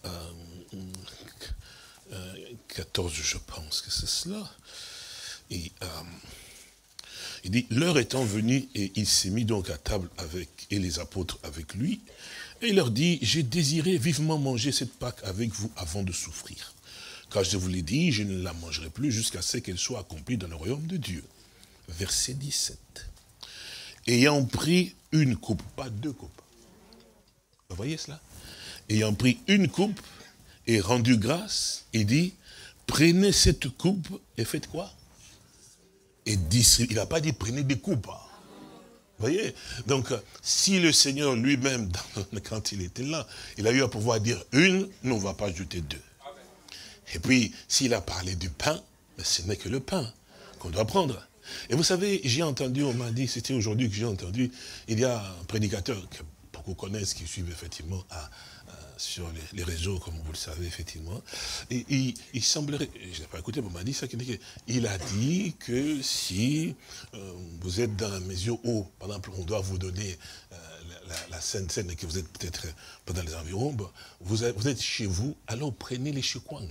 [SPEAKER 2] euh, quatorze, je pense que c'est cela. Et euh, Il dit, l'heure étant venue, et il s'est mis donc à table avec, et les apôtres avec lui, et il leur dit, j'ai désiré vivement manger cette Pâque avec vous avant de souffrir. Car je vous l'ai dit, je ne la mangerai plus jusqu'à ce qu'elle soit accomplie dans le royaume de Dieu. Verset dix-sept. Ayant pris une coupe, pas deux coupes. Vous voyez cela? Ayant pris une coupe et rendu grâce, il dit, prenez cette coupe et faites quoi? Et distribuez. Il n'a pas dit prenez des coupes. Hein. Vous voyez? Donc, si le Seigneur lui-même, quand il était là, il a eu à pouvoir dire une, nous on ne va pas ajouter deux. Et puis, s'il a parlé du pain, ce n'est que le pain qu'on doit prendre. Et vous savez, j'ai entendu, on m'a dit, c'était aujourd'hui que j'ai entendu, il y a un prédicateur que beaucoup connaissent, qui suivent effectivement à, à, sur les, les réseaux, comme vous le savez, effectivement. Et il, il semblerait, je n'ai pas écouté, mais on m'a dit ça, il a dit que si euh, vous êtes dans la mesure où, par exemple, on doit vous donner euh, la, la, la Sainte Seine et que vous êtes peut-être pas dans les environs, vous êtes, vous êtes chez vous, alors prenez les chikwang.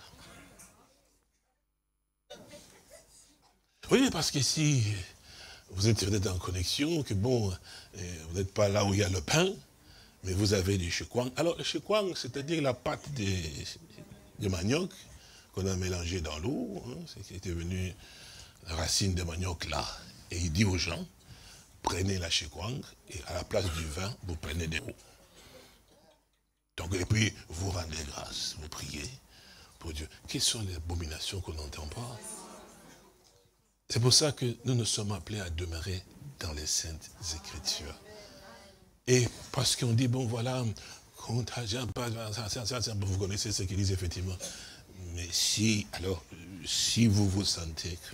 [SPEAKER 2] Oui, parce que si vous êtes peut-être en connexion, que bon, vous n'êtes pas là où il y a le pain, mais vous avez des chikwang. Alors, le chikwang, c'est-à-dire la pâte de, de manioc qu'on a mélangée dans l'eau, hein, c'est qui était venu la racine de manioc là. Et il dit aux gens, prenez la chikwang et à la place du vin, vous prenez des eaux. Donc, et puis, vous rendez grâce, vous priez pour Dieu. Quelles sont les abominations qu'on n'entend pas? C'est pour ça que nous nous sommes appelés à demeurer dans les Saintes Écritures. Et parce qu'on dit, bon voilà, vous connaissez ce qu'ils disent effectivement. Mais si, alors, si vous vous sentez que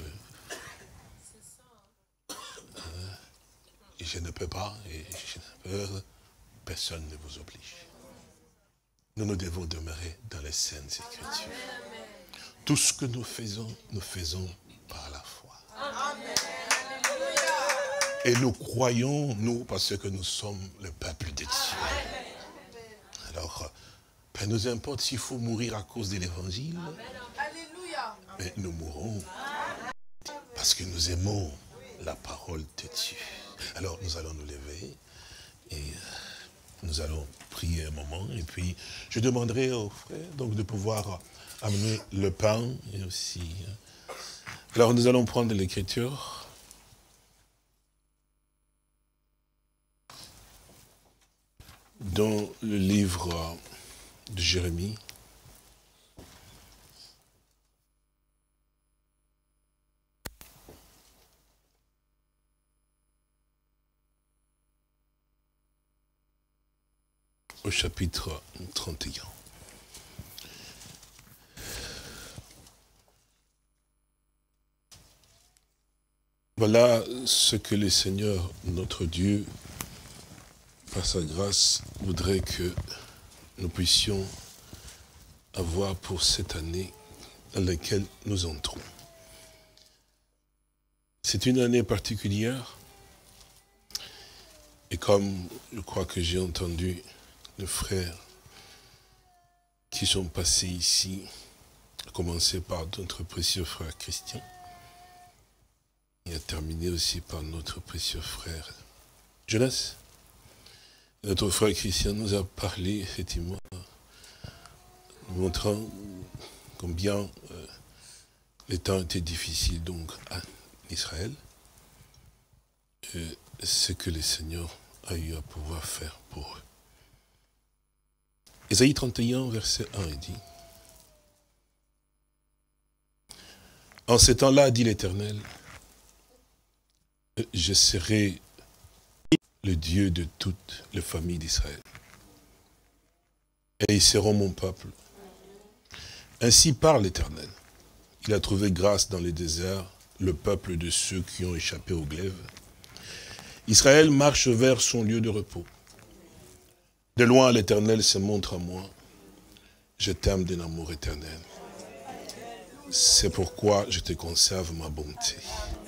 [SPEAKER 2] euh, je ne peux pas, et je ne peux, personne ne vous oblige. Nous, nous devons demeurer dans les Saintes Écritures. Tout ce que nous faisons, nous faisons par la foi. Et nous croyons, nous, parce que nous sommes le peuple de Dieu. Alors, peu nous importe s'il faut mourir à cause de l'évangile, mais nous mourrons parce que nous aimons la parole de Dieu. Alors, nous allons nous lever et nous allons prier un moment. Et puis, je demanderai aux frères donc, de pouvoir amener le pain et aussi... Alors nous allons prendre l'écriture. Dans le livre de Jérémie. Au chapitre trente et un. Voilà ce que le Seigneur, notre Dieu, par sa grâce, voudrait que nous puissions avoir pour cette année dans laquelle nous entrons. C'est une année particulière, et comme je crois que j'ai entendu les frères qui sont passés ici, à commencer par notre précieux frère Christian, et à terminer aussi par notre précieux frère Jonas. Notre frère Christian nous a parlé, effectivement, montrant combien euh, les temps étaient difficiles donc en Israël, et ce que le Seigneur a eu à pouvoir faire pour eux. Ésaïe trente et un, verset un, il dit, « En ces temps-là, dit l'Éternel, je serai le Dieu de toutes les familles d'Israël. Et ils seront mon peuple. Ainsi parle l'Éternel. Il a trouvé grâce dans les déserts, le peuple de ceux qui ont échappé au glaive. Israël marche vers son lieu de repos. De loin, l'Éternel se montre à moi. Je t'aime d'un amour éternel. C'est pourquoi je te conserve ma bonté.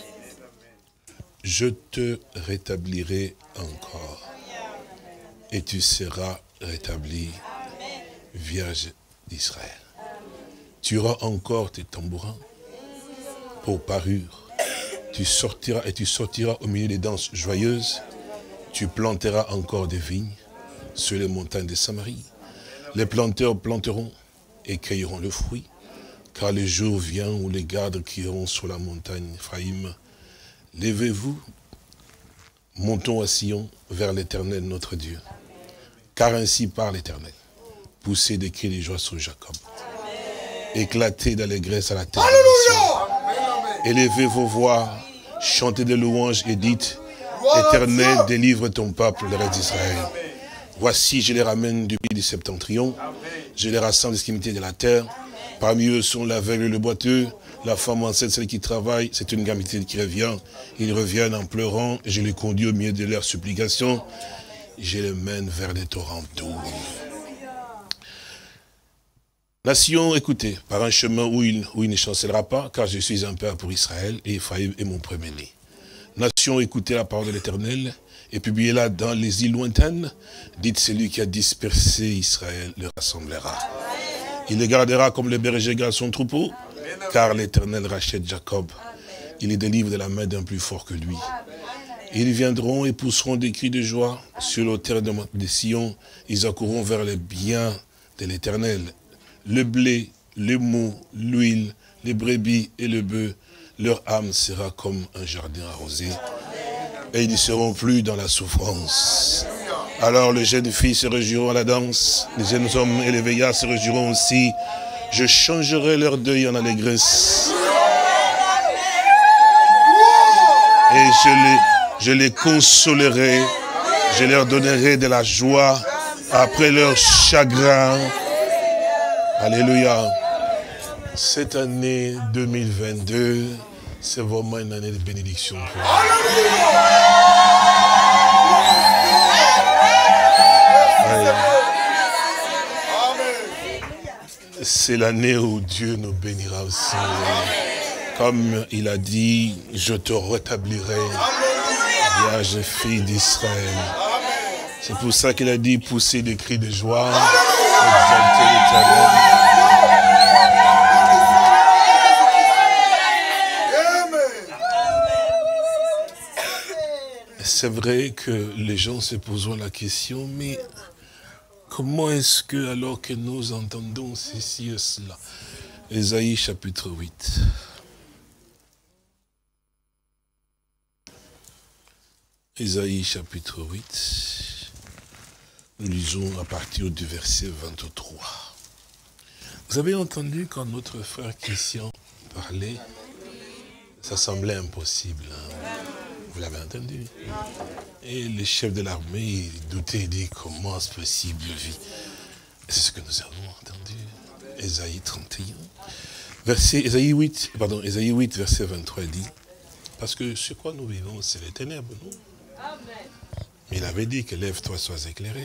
[SPEAKER 2] Je te rétablirai encore, et tu seras rétabli, Vierge d'Israël. Tu auras encore tes tambourins pour parure, Tu sortiras et tu sortiras au milieu des danses joyeuses. Tu planteras encore des vignes sur les montagnes de Samarie. Les planteurs planteront et cueilleront le fruit. Car le jour vient où les gardes crieront sur la montagne Ephraïm. Levez-vous, montons à Sion vers l'Éternel notre Dieu. Car ainsi parle l'Éternel. Poussez des cris de joie sur Jacob. Éclatez d'allégresse à la terre. Élevez vos voix, chantez des louanges et dites, Éternel, délivre ton peuple, le reste d'Israël. Voici, je les ramène du pays du septentrion. Je les rassemble des extrémités de la terre. Parmi eux sont l'aveugle et le boiteux, la femme enceinte, celle qui travaille, c'est une gamité qui revient. Ils reviennent en pleurant, et je les conduis au milieu de leurs supplications. Je les mène vers des torrents doux. Nation, écoutez, par un chemin où il, où il ne chancellera pas, car je suis un père pour Israël, et Ephraïm est mon premier-né. Nation, écoutez la parole de l'Éternel, et publiez-la dans les îles lointaines. Dites, celui qui a dispersé Israël le rassemblera. Il les gardera comme le berger garde son troupeau, car l'Éternel rachète Jacob. Il les délivre de la main d'un plus fort que lui. Ils viendront et pousseront des cris de joie sur l'autel de Sion. Ils accourront vers les biens de l'Éternel. Le blé, le mou, l'huile, les brebis et le bœuf, leur âme sera comme un jardin arrosé. Et ils ne seront plus dans la souffrance. Alors les jeunes filles se réjouiront à la danse, les jeunes hommes et les vieillards se réjouiront aussi. Je changerai leur deuil en allégresse. Et je les, je les consolerai, je leur donnerai de la joie après leur chagrin. Alléluia. Cette année deux mille vingt-deux, c'est vraiment une année de bénédiction pour nous. C'est l'année où Dieu nous bénira aussi. Comme il a dit, je te rétablirai, vierge fille d'Israël. C'est pour ça qu'il a dit, pousser des cris de joie, exalter l'Éternel. C'est vrai que les gens se poseront la question, mais comment est-ce que, alors que nous entendons ceci et cela, Ésaïe chapitre huit. Ésaïe chapitre huit. Nous lisons à partir du verset vingt-trois. Vous avez entendu quand notre frère Christian parlait, ça semblait impossible. Hein? Vous l'avez entendu. Et le chef de l'armée, il doutait, il dit, comment c'est possible, vie? C'est ce que nous avons entendu. Ésaïe trente et un. Verset, Ésaïe huit, pardon, Ésaïe huit, verset vingt-trois, il dit, parce que ce quoi nous vivons, c'est les ténèbres, non? Mais il avait dit que lève-toi, sois éclairé.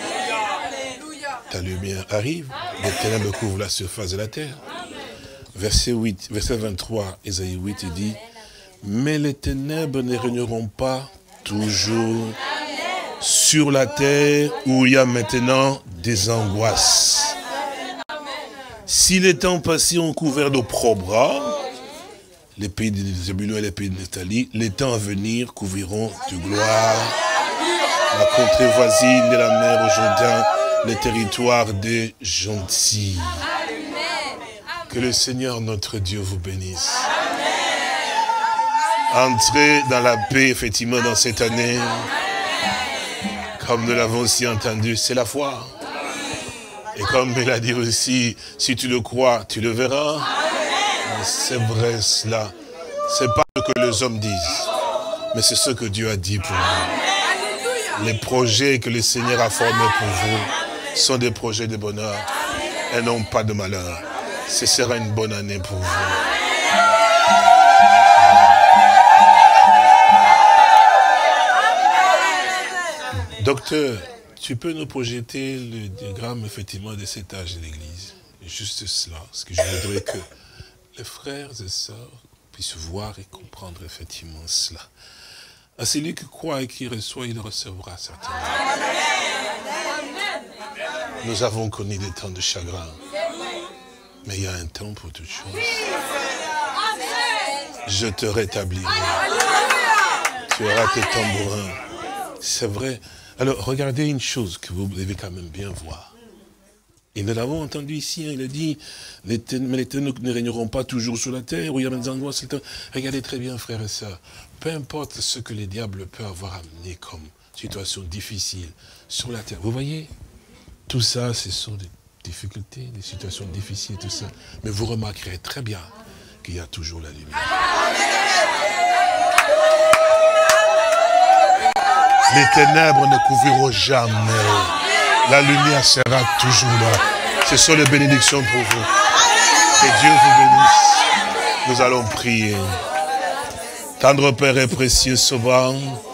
[SPEAKER 2] Ta lumière arrive, les ténèbres couvrent la surface de la terre. Verset huit, verset vingt-trois, Ésaïe huit, il dit, mais les ténèbres ne régneront pas toujours sur la terre où il y a maintenant des angoisses. Si les temps passés ont couvert d'opprobre, les pays de Zébulon et les pays de Nephtali, les temps à venir couvriront de gloire. La contrée voisine de la mer au Jourdain, les territoires des gentils. Que le Seigneur notre Dieu vous bénisse. Entrez dans la paix, effectivement, dans cette année. Comme nous l'avons aussi entendu, c'est la foi. Et comme il a dit aussi, si tu le crois, tu le verras. C'est vrai cela. C'est pas ce que les hommes disent, mais c'est ce que Dieu a dit pour vous. Les projets que le Seigneur a formés pour vous sont des projets de bonheur et non pas de malheur. Ce sera une bonne année pour vous. Docteur, tu peux nous projeter le diagramme effectivement de cet âge de l'Église? Juste cela, parce que je voudrais que les frères et sœurs puissent voir et comprendre effectivement cela. À celui qui croit et qui reçoit, il recevra certainement. Nous avons connu des temps de chagrin, mais il y a un temps pour toutes choses. je te rétablirai. Tu auras tes tambourins. C'est vrai. Alors, regardez une chose que vous devez quand même bien voir. Et nous l'avons entendu ici, hein, il a dit, les ténèbres ne régneront pas toujours sur la terre, où il y a des angoisses. Regardez très bien, frères et sœurs, peu importe ce que les diables peuvent avoir amené comme situation difficile sur la terre. Vous voyez, tout ça, ce sont des difficultés, des situations difficiles, tout ça. Mais vous remarquerez très bien qu'il y a toujours la lumière. Les ténèbres ne couvriront jamais. La lumière sera toujours là. Ce sont les bénédictions pour vous. Que Dieu vous bénisse. Nous allons prier. Tendre Père et précieux Sauveur,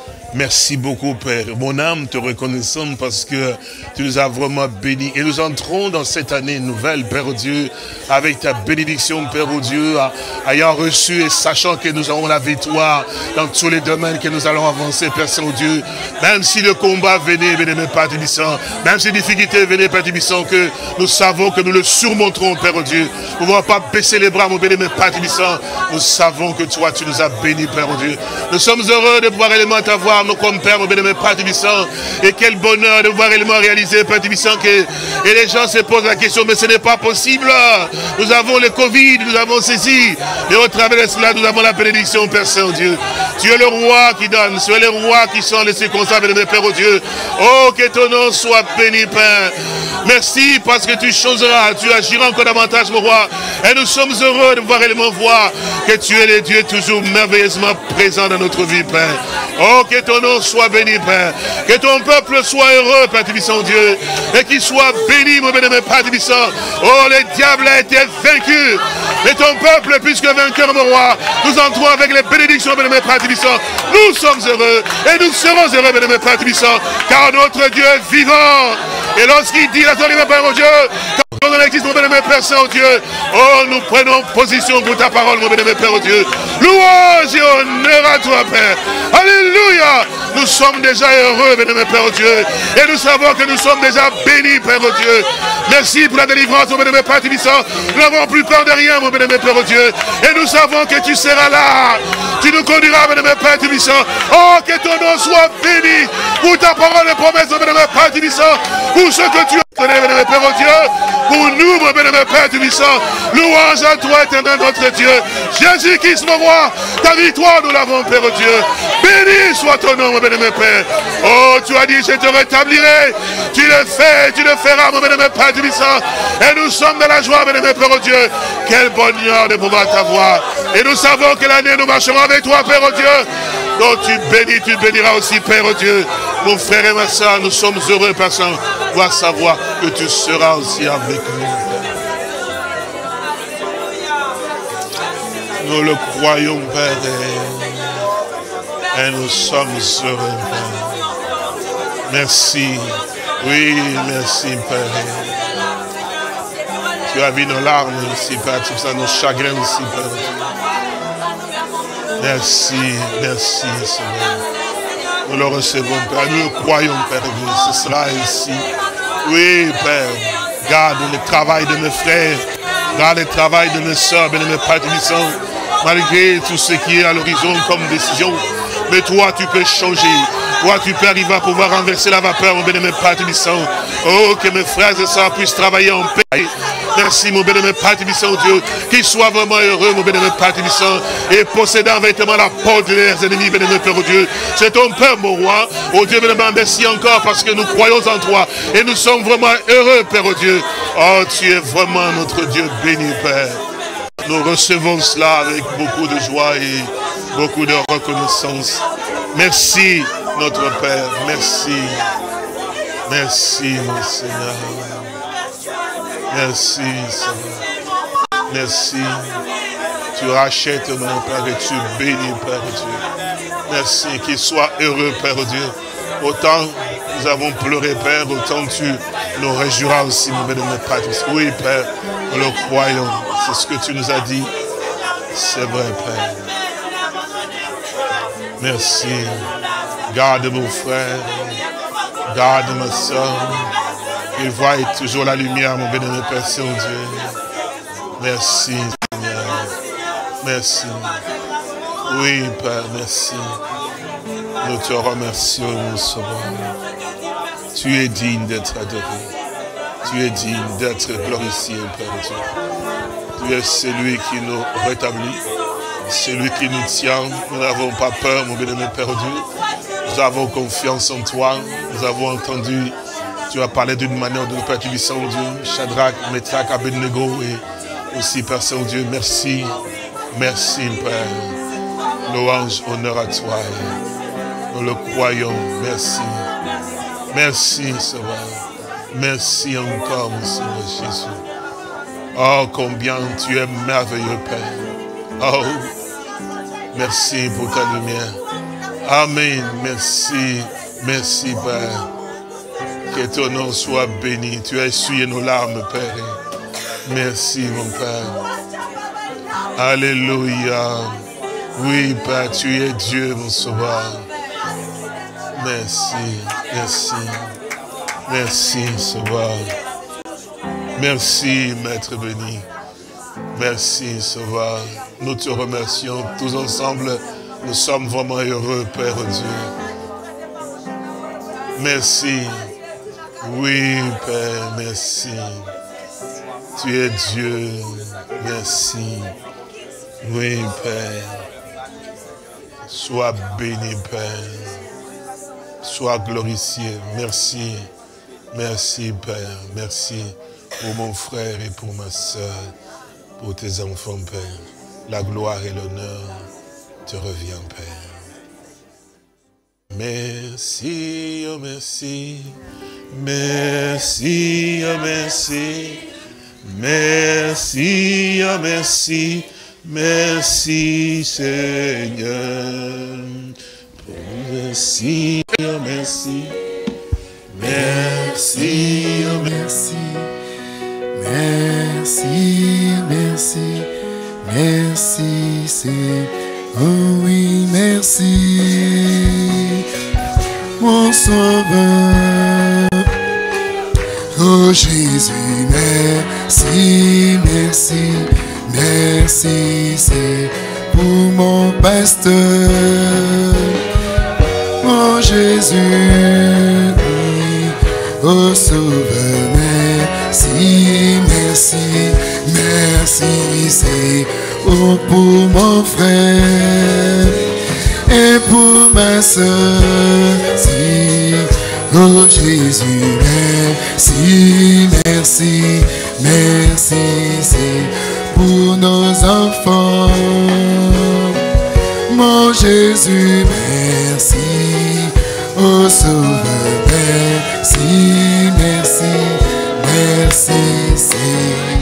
[SPEAKER 2] merci beaucoup, Père. Mon âme te reconnaissant parce que tu nous as vraiment bénis. Et nous entrons dans cette année nouvelle, Père Dieu, avec ta bénédiction, Père Dieu, ayant reçu et sachant que nous avons la victoire dans tous les domaines que nous allons avancer, Père Saint-Dieu. Même si le combat venait, venait, Père Tibissant, même si les difficultés venaient, Père Tibissant, que nous savons que nous le surmonterons, Père Dieu. Nous ne pouvons pas baisser les bras, mon béni, Père Tibissant. Nous savons que toi, tu nous as bénis, Père Dieu. Nous sommes heureux de pouvoir élément t'avoir, nous, comme Père, mon béni, Père Tibissant. Et quel bonheur de pouvoir élément réaliser, Père Tibissant, que et les gens se posent la question, mais ce n'est pas possible. Nous avons le Covid, nous avons ceci. Et au travers de cela, nous avons la bénédiction, Père Saint-Dieu. Tu es le roi qui donne, tu es le roi qui sont les circonstances, béni, Père Dieu. Oh, que ton nom soit béni, Père. Merci parce que tu changeras, tu agiras encore davantage, mon roi. Et nous sommes heureux de pouvoir réellement voir que tu es le Dieu toujours merveilleusement présent dans notre vie, Père. Oh, que ton nom soit béni, Père. Que ton peuple soit heureux, Père Tibissant, Dieu. Et qu'il soit béni, mon béni, Père Tibissant. Oh, le diable a été vaincu. Et ton peuple, puisque vainqueur, mon roi, nous entrons avec les bénédictions, béni, Père Tibissant. Nous sommes heureux. Et nous serons heureux, béni, Père Tibissant. Car notre Dieu est vivant. Et lorsqu'il dit la solidarité, Père Dieu, quand on existe, mon bénémoine Père Saint-Dieu, oh, nous prenons position pour ta parole, mon bénémoine Père Dieu. Louange et honneur à toi, Père. Alléluia. Nous sommes déjà heureux, bénémoine Père Dieu. Et nous savons que nous sommes déjà bénis, Père Dieu. Merci pour la délivrance, mon bénémoine Père Tibissant. Nous n'avons plus peur de rien, mon bénémoine Père Dieu. Et nous savons que tu seras là. Tu nous conduiras, bénémoine Père Tibissant. Oh, que ton nom soit béni pour ta parole et promesse, mon bénémoine Père Tibissant. Pour ce que tu as donné, bénémoine Père Dieu. Pour nous, mon bénémoine Père Tibissant. Louange à toi, éternel notre Dieu. Jésus-Christ, mon roi. Ta victoire, nous l'avons, Père Dieu. Béni soit ton nom, mon bénémoine Père. Oh, tu as dit, je te rétablirai. Tu le fais, tu le feras, mon bénémoine Père Tibissant. Et nous sommes dans la joie, bénémoine Père Dieu. Quel bonheur de pouvoir t'avoir. Et nous savons que l'année, nous marcherons avec toi, Père Dieu. Donc tu bénis, tu béniras aussi, Père Dieu. Mon frère et ma soeur, nous sommes heureux, Père Saint, de savoir que tu seras aussi avec nous. Nous le croyons, Père, et nous sommes heureux, Père. Merci. Oui, merci, Père. Tu as vu nos larmes aussi, Père, tout ça, nos chagrins aussi, Père. Merci, merci, Seigneur. Nous le recevons, Père. Nous le croyons, Père. Ce sera ainsi. Oui, Père. Garde le travail de mes frères. Garde le travail de mes soeurs, de mes partisans. Malgré tout ce qui est à l'horizon comme décision. Mais toi, tu peux changer. Toi, tu peux arriver à pouvoir renverser la vapeur, mon bénémoine Père Tibissant. Oh, que mes frères et sœurs puissent travailler en paix. Merci, mon bénémoine Père Tibissant, Dieu. Qu'ils soient vraiment heureux, mon bénémoine Père Tibissant. Et possédant véritablement la porte de leurs ennemis, bénémoine Père Dieu. C'est ton Père, mon roi. Oh Dieu, bénémoine, merci encore parce que nous croyons en toi. Et nous sommes vraiment heureux, Père Dieu. Oh, tu es vraiment notre Dieu béni, Père. Nous recevons cela avec beaucoup de joie et beaucoup de reconnaissance. Merci, notre Père. Merci. Merci, mon Seigneur. Merci, Seigneur. Merci. Tu rachètes, mon Père, et tu bénis, Père Dieu. Merci. Qu'il soit heureux, Père Dieu. Autant nous avons pleuré, Père, autant tu nous réjouiras aussi, mon Père, de notre Père. Oui, Père, nous le croyons. C'est ce que tu nous as dit. C'est vrai, Père. Merci. Garde mon frère. Garde ma soeur. Il voit toujours la lumière, mon bénémoine Père Saint-Dieu. Merci, Seigneur. Merci. Oui, Père, merci. Nous te remercions, mon Sauveur. Tu es digne d'être adoré. Tu es digne d'être glorifié, Père Dieu. Tu es celui qui nous rétablit, celui qui nous tient. Nous n'avons pas peur, mon bien-aimé Père Dieu. Nous avons confiance en toi. Nous avons entendu, tu as parlé d'une manière de Père Tubissant, Dieu. Shadrach, Meshach, Abednego et aussi, Père Saint-Dieu, merci. Merci, Père. Louange, honneur à toi. Nous le croyons. Merci. Merci, Sauveur. Merci encore, mon Seigneur Jésus. Oh, combien tu es merveilleux, Père. Oh, merci pour ta lumière. Amen. Merci. Merci, Père. Que ton nom soit béni. Tu as essuyé nos larmes, Père. Merci, mon Père. Alléluia. Oui, Père, tu es Dieu, mon Sauveur. Merci. Merci. Merci, Sauveur. Merci, Maître béni. Merci, Sauveur. Nous te remercions tous ensemble. Nous sommes vraiment heureux, Père Dieu. Merci. Oui, Père, merci. Tu es Dieu. Merci. Oui, Père. Sois béni, Père. Sois glorifié. Merci. Merci, Père. Merci pour mon frère et pour ma soeur, pour tes enfants, Père. La gloire et l'honneur te revient, Père. Merci, oh merci. Merci, oh merci. Merci, oh merci. Merci, Seigneur. Merci, oh merci. Merci, oh
[SPEAKER 1] merci. Merci, merci. Merci, c'est. Oh oui, merci. Mon Sauveur. Oh Jésus, merci, merci. Merci, c'est pour mon pasteur. Oh Jésus, oh Sauveur, merci, merci, merci, c'est oh, pour mon frère et pour ma soeur. Si, oh Jésus, merci, merci, merci, c'est pour nos enfants. Mon Jésus, merci. Oh Sauveur, merci, merci, merci, c'est